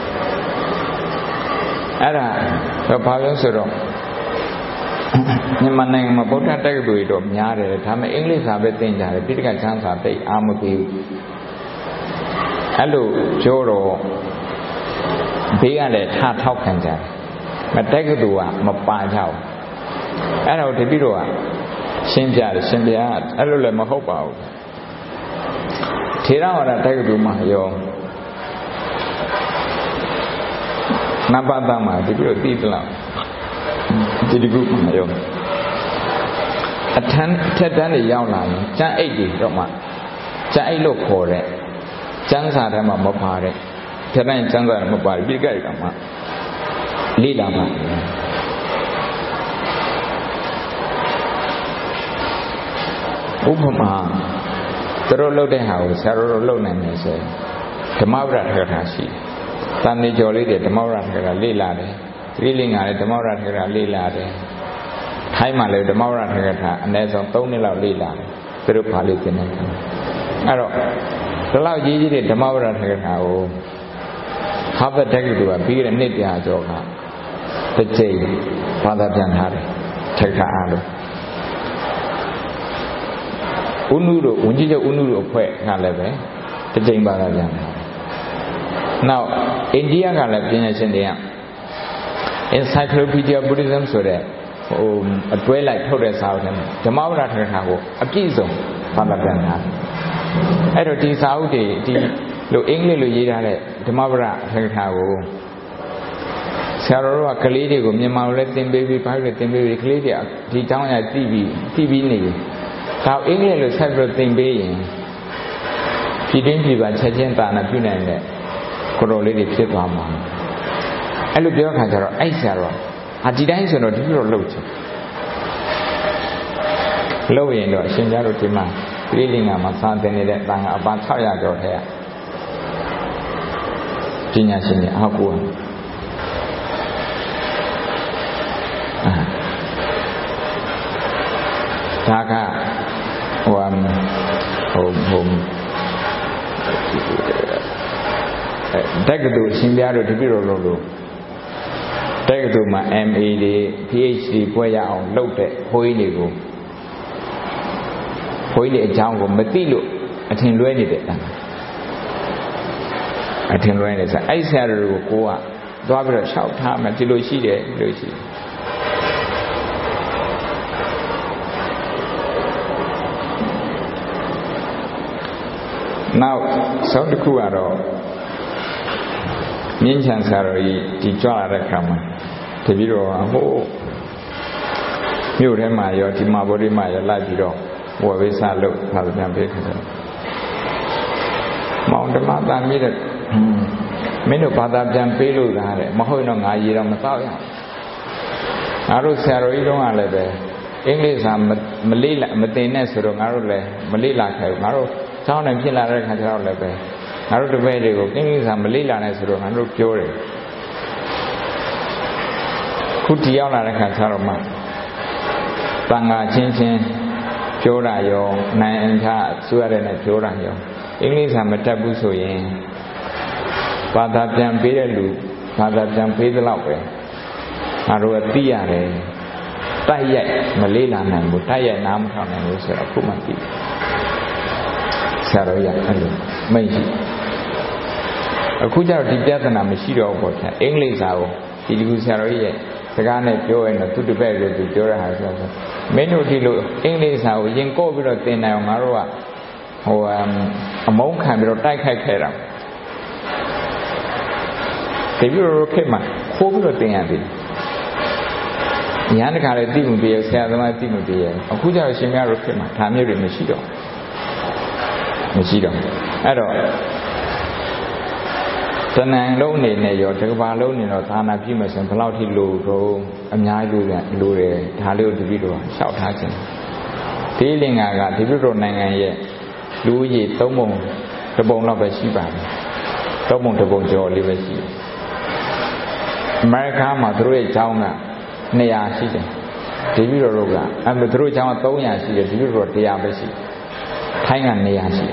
အဲ့ဒါတော့ဘာလို့ဆိုတော့မြန်မာနိုင်ငံမှာဗုဒ္ဓတက္ကသိုလ်တွေတော့များတယ်ဒါပေမဲ့အင်္ဂလိပ်စာပဲသင်ကြတယ်ပိဋကချမ်းစာသိအားမပေးဘူးအဲ့လိုပြောတော့ဘေးကလည်းထားထောက်ခံကြတယ်မတက္ကသိုလ်ကမပါကြဘူးအဲ့တော့တပည့်တော်ကရှင်းပြတယ်ရှင်းပြအဲ့လိုလည်းမဟုတ်ပါဘူးထေရဝါဒတက္ကသိုလ်မှာရောနဘာတမှာတပည့်တော်သိသလားဒီဒီကုမှာရောအထမ်းထက်တန်းတွေရောက်လာရင်ကျန်းအိတ်တွေတော့မှကျန်းအိတ်လို့ခေါ်တဲ့ကျန်းစာထဲမှာမပါတဲ့ထက်တန်းကျန်းစာထဲမှာမပါတဲ့ပြိကတွေကမှလေ့လာပါဥပမာသူတို့လုပ်တဲ့ဟာကိုဆရာတို့လုပ်နိုင်တယ်ဆိုရင်ဓမ္မပဒထကထာရှိတယ်။တန်နေကျော်လေးတွေဓမ္မပဒထကထာလေ့လာတယ်။သီလင်္ကာလည်းဓမ္မပဒထကထာလေ့လာတယ်။ထိုင်းမှာလည်းဓမ္မပဒထကထာအနည်းဆုံးသုံးနှစ်လောက်လေ့လာတယ်။သူတို့ပါဠိသင်တယ်။အဲ့တော့ဒီလောက်ကြီးကြီးတဲ့ဓမ္မပဒထကထာကိုဟာဘတ်တက္ကသိုလ်ကပြီးတဲ့နှစ်တရားကျော်ကတစ်ချိန်ဘာသာပြန်ထားတယ်ထကထာအားလို့ဥနုတို့ဝန်ကြီးချုပ်ဥနုတို့အဖွဲ့ကလည်းပဲတစ်ချိန်ပါလာကြတယ်။နောက်အိန္ဒိယကလည်းပညာရှင်တွေက Encyclopedia Buddhism ဆိုတဲ့ဟိုအတွဲလိုက်ထုတ်တဲ့စာအုပ်ထဲမှာဓမ္မဝရထကထာကိုအပြည့်စုံပါလာပြန်တာ။အဲ့တော့ဒီစာအုပ်တွေဒီလိုအင်္ဂလိပ်လိုရေးထားတဲ့ဓမ္မဝရထကထာကိုဆရာတော်တို့ကကလေးတွေကိုမြန်မာလိုလည်းသင်ပေးပြီးဘာလို့လဲသင်ပေးပြီးကလေးတွေဒီတောင်းရသိပြီးသိပြီးနေတယ်ဒါအင်္ဂလိပ်လိုဆက်ပြီးသင်ပေးရင်ပြည်တွင်းပြည်ပချက်ချင်းတာနာပြုနိုင်တဲ့ကိုတော်လေးတွေဖြစ်သွားမှာအဲ့လိုပြောခါကျတော့အဲ့ဆရာတော်ဟာဒီတိုင်းဆိုတော့ဒီလိုလုပ်ချင်လုပ်ရင်တော့အရှင်များတို့ဒီမှာပြည်လင်္ကာမှာစာသင်နေတဲ့တန်ခါအပန်း၆ရာကျော်ထဲကပညာရှင်တွေအားကိုးဒါကဟိုဟိုဟိုတက္ကသိုလ်ရှင်ပြတို့တပည့်တော်တို့လို့တက္ကသိုလ်မှာ M A တွေ P H D ပွဲရအောင်လုပ်တဲ့ဘိုးကြီးတွေကိုဘိုးကြီးတွေအကြောင်းကိုမသိလို့အထင်လွဲနေတယ်အထင်လွဲနေဆိုအဲ့ဆရာတို့ကိုကိုကသွားပြီးတော့လျှောက်ထားမှဒီလိုရှိတယ်ဒီလိုရှိတယ်နောက်ဆုံးတစ်ခုကတော့မြင်းချန်ဆရာတော်ကြီးဒီကြွလာတဲ့ခါမှာတပည့်တော်ဟိုမြို့ထဲမှာရောဒီမှာဗောဓိမှာရောလိုက်ပြီးတော့ဝယ်ဝိစာလုပ်ဘာလို့ပြန်ပေးခါတယ်မောင်ဓမ္မတာမြည်တဲ့မင်းတို့ဘာသာပြန်ပေးလို့သားတယ်မဟုတ်တော့ငါရေတော့မတော့ရငါတို့ဆရာတော်ကြီးတုန်းကလည်းပဲအင်္ဂလိပ်စာမလေးလာမတင်နဲ့ဆိုတော့ငါတို့လည်းမလေးလာခဲ့ဘူးငါတို့ကျောင်းနဲ့ဖြစ်လာတဲ့ခါကျတော့လည်းပဲငါတို့တပည့်တွေကိုအင်္ဂလိပ်စာမလေးလာနဲ့ဆိုတော့ငါတို့ပြောတယ်ခုတီရောက်လာတဲ့ခါကျတော့မှတန်ဃာချင်းချင်းပြောတာရောနိုင်အင်္ဂါဆွရတဲ့နဲ့ပြောတာရောအင်္ဂလိပ်စာမတတ်ဘူးဆိုရင်ဘာသာပြန်ပေးတဲ့လူဘာသာပြန်ပေးသလောက်ပဲငါတို့ကသိရတယ်တိုက်ရိုက်မလေးလာနိုင်ဘူးတိုက်ရိုက်နားမထောင်နိုင်ဘူးဆိုတော့ခုမှသိဆရာတော်ရအဲ့လိုမိတ်ရှိအခုကျတော့ဒီပြဿနာမရှိတော့ဘူးပေါ့အင်္ဂလိပ်စာကိုဒီဒီကူဆရာတော်ရဲ့စကားနဲ့ပြောရင်တော့သူတပည့်ကိုသူပြောရတာဆိုတော့မင်းတို့ဒီလိုအင်္ဂလိပ်စာကိုရင်ကို့ပြီးတော့သင်နိုင်အောင်ငါတို့ကဟိုအမုန်းခံပြီးတော့တိုက်ခိုက်ခဲ့တာတပည့်တော်ခေတ်မှာခိုးပြီးတော့သင်ရတယ်ညာတခါလေသိမှုတည်းဆရာသမားသိမှုတည်းအခုကျတော့ရှင်များတို့ခေတ်မှာဒါမျိုးတွေမရှိတော့မရှိတော့အဲ့တော့တဏ္ဍာလုံးအနေနဲ့ရောတစ်ကဘာလုံးနေတော့သာနာပြည့်မယ်ဆိုရင်ဘယ်လောက်ထိလိုတော့အများကြီးလိုတယ်လိုတယ်ဒါလေးကိုတပည့်တော်လျှောက်ထားခြင်း feeling ကဒီလိုနိုင်ငံရဲ့လူကြီးသုံးပုံတစ်ပုံလောက်ပဲရှိပါတယ်သုံးပုံတစ်ပုံကျော်လေးပဲရှိတယ်အမေရိကန်မှာသူတို့ရဲ့ကျောင်းကtwo hundredရှိတယ်ဒီပြီးတော့ကအဲသူတို့ကျောင်းကthree hundredရှိတယ်ဒီပြီးတော့one hundredပဲရှိထိုင်းကtwo hundredရှိတယ်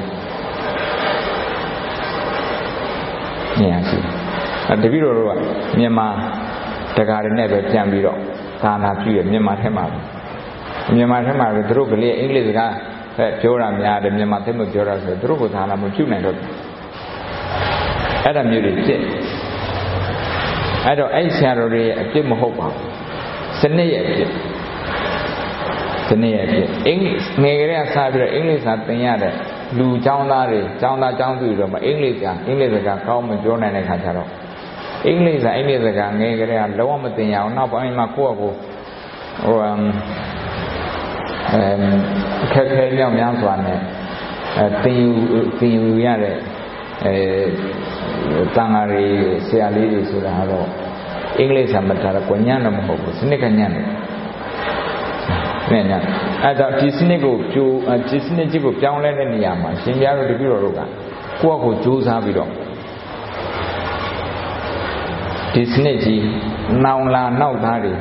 two hundredရှိတယ်အဲဒီပြီးတော့ကမြန်မာတကာတွေနဲ့ပဲပြန်ပြီးတော့သာနာပြုရမြန်မာထဲမှာမြန်မာထဲမှာသူတို့ကလေးအင်္ဂလိပ်စကားပြောတာများတယ်မြန်မာသိမပြောတာဆိုသူတို့ကသာနာမပြုနိုင်တော့အဲ့ဒါမျိုးတွေဖြစ်အဲ့တော့အဲ့ဆရာတော်တွေအပြစ်မဟုတ်ပါဘူးစနစ်ရဲ့အပြစ်စနစ်ရဲ့အပြစ်အင်္ဂလိပ်ငယ်ကလေးကစားပြီးတော့အင်္ဂလိပ်စာသင်ရတဲ့လူចောင်းသားတွေចောင်းသားចောင်းသူတွေတော့မအင်္ဂလိပ်ကအင်္ဂလိပ်စကားကောင်းမပြောနိုင်တဲ့ခါကျတော့အင်္ဂလိပ်စာအင်္ဂလိပ်စကားငယ်ကလေးကလုံးဝမသင်ရအောင်နောက်ပိုင်းမှာကိုယ့်အကိုဟိုအဲခက်ခဲမြောက်များစွာနဲ့အဲသင်ယူသင်ယူရတဲ့အဲတန်ဃာတွေဆရာလေးတွေဆိုတာတော့အင်္ဂလိပ်စာမထားတော့ညံ့တော့မဟုတ်ဘူးစနစ်ကညံ့တယ်နဲ့ညံ့အဲဒါဒီစနစ်ကိုကျိုးဒီစနစ်ကြီးကိုပြောင်းလဲတဲ့နေရာမှာရှင်ပြားတို့တပည့်တော်တို့ကကိုယ့်အကိုကြိုးစားပြီးတော့ဒီစနစ်ကြီးနောင်လာနောက်သားတွေ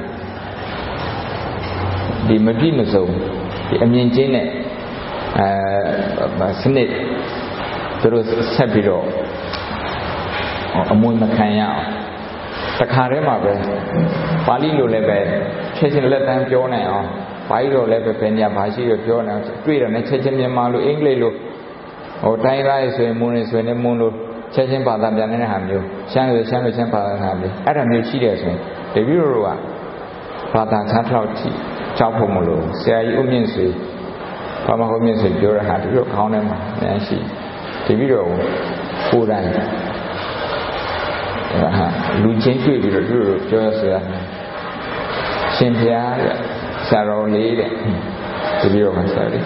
ဒီမပြည့်မစုံဒီအမြင်ချင်းနဲ့အဲစနစ်သူတို့ဆက်ပြီးတော့အမွေမခံရအောင်တခါတည်းမှာပဲပါဠိလိုလည်းပဲချက်ချင်းလက်တန်းပြောနိုင်အောင်ဘာကြီးတော့လည်းပဲဘယ်နေရာဘာရှိရပြောနေအောင်တွေ့တယ်နဲ့ချက်ချင်းမြန်မာလိုအင်္ဂလိပ်လိုဟိုတိုင်းသားဆိုရင်မွန်းနေဆိုရင်မွန်းလို့ချက်ချင်းဘာသာပြန်နေတဲ့ဟာမျိုးရှမ်းဆိုရှမ်းလိုရှမ်းဘာသာဟာမျိုးအဲ့ဒါမျိုးရှိတယ်ဆိုရင်တပည့်တော်တို့ကဘာသာခြားထောက်ကြည့်ကြောက်ဖို့မလို့ဆရာကြီးဦးမြင့်ဆွေဘာမှဦးမြင့်ဆွေပြောတဲ့ဟာတပည့်တော်ခေါင်းထဲမှာအများရှိတပည့်တော်ကိုယ်တိုင်ဟာလူချင်းတွေ့ပြီးတော့သူတို့ပြောရဆိုတာရှင်ဘုရားတဲ့ဆရာတော်လေးတဲ့တပည့်တော်မှာဆရာလေး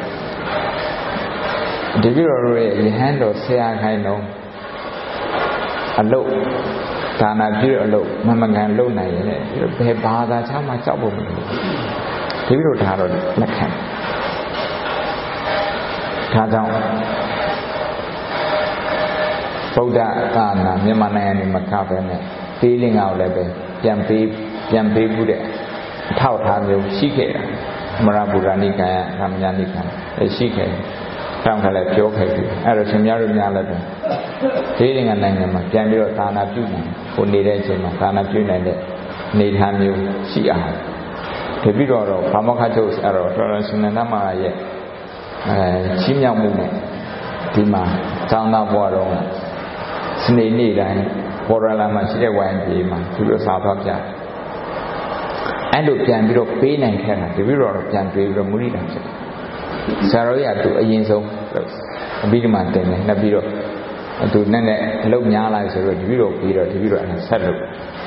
တပည့်တော်ရဲ့ယဟန်တော်ဆရာခိုင်းတော့အလုတ်ဒါနာပြုအလုတ်မမကန်လုံနိုင်ရင်လည်းဘယ်ဘာသာချမှကြောက်ဖို့မလိုဘူးတပည့်တော်ဒါတော့လက်ခံဒါကြောင့်ဗုဒ္ဓသာနာမြန်မာနိုင်ငံမှာမခပဲနဲ့သေးလင်္ကာကိုလည်းပဲပြန်ပေးပြန်ပေးမှုတဲ့အထောက်အထားမျိုးရှိခဲ့တာမရဗုဒ္ဓနိကာယဓမ္မညာနိကာယရှိခဲ့တယ်။တောင်းခါလည်းပြောခဲ့ပြီ။အဲ့တော့ရှင်များတို့များလည်းပဲသေးလင်္ကာနိုင်ငံမှာပြန်ပြီးတော့သာနာပြုနိုင်ကိုနေတဲ့အချိန်မှာသာနာပြုနိုင်တဲ့နေထားမျိုးရှိအောင်တပိတော့တော့ဘာမောခချုပ်အဲ့တော့တော်တော်ရှင်နန္ဒမရဲ့အဲချင်းမြောက်မှုနဲ့ဒီမှာသောင်းသားဘွားတော်စနေနေ့တိုင်းပေါ်ရလာမှာရှိတဲ့ဝိုင်းပြေးမှာသူတို့စာဖောက်ပြအဲ့လိုပြန်ပြီးတော့ပေးနိုင်ခဲ့တာတပည့်တော်တော့ပြန်ပေးပြီးတော့မုရိဒာဖြစ်ဆရာတော်ကြီးကသူအရင်ဆုံးအပြီးဒီမှာတင်တယ်နှစ်ပြီးတော့သူနဲ့နဲ့အလုပ်များလာဆိုတော့တပည့်တော်ပြီးတော့တပည့်တော်အဲ့ဆက်လို့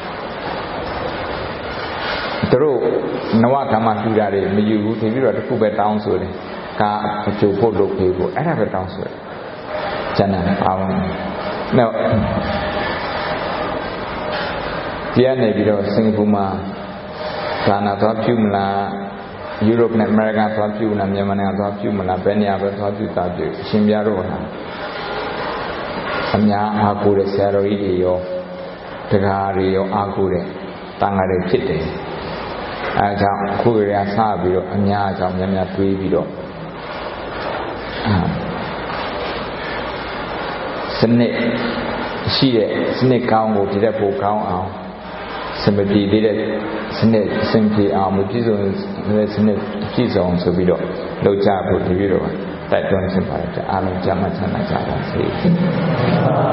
သူတို့နဝကမ္မတူတာတွေမယူဘူးတပည့်တော်တစ်ခုပဲတောင်းဆိုတယ်ကအကျိုးဖို့လုပ်ပေးဖို့အဲ့ဒါပဲတောင်းဆိုတယ်ကျန်တယ်အောင်နော်ဒီကနေပြီးတော့စင်ကာပူမှာသာနာသွားပြုမလားယူရိုပနဲ့အမေရိကန်သွားပြုမလားမြန်မာနိုင်ငံသွားပြုမလားဘယ်နေရာပဲသွားပြုတာပြုအရှင်ပြတော်ဟာအများအားကိုးတဲ့ဆရာတော်ကြီးတွေရောတရားတွေရောအားကိုးတဲ့တန်ဃာတွေဖြစ်တယ်အဲဒါကြောင့်အခုရရစပြီးတော့အများအကြောင်းများများတွေးပြီးတော့စနစ်ရှိတဲ့စနစ်ကောင်းကိုဒီတဲ့ပိုကောင်းအောင်စမပြေသေးတဲ့စနစ်စင်ပြေအောင်မပြည့်စုံတဲ့စနစ်ပြည့်စုံဆိုပြီးတော့လုပ်ကြဖို့တပည့်တော်တိုက်တွန်းခြင်းပါတယ်အားလုံးကြမ်းမှချမ်းသာကြပါစေ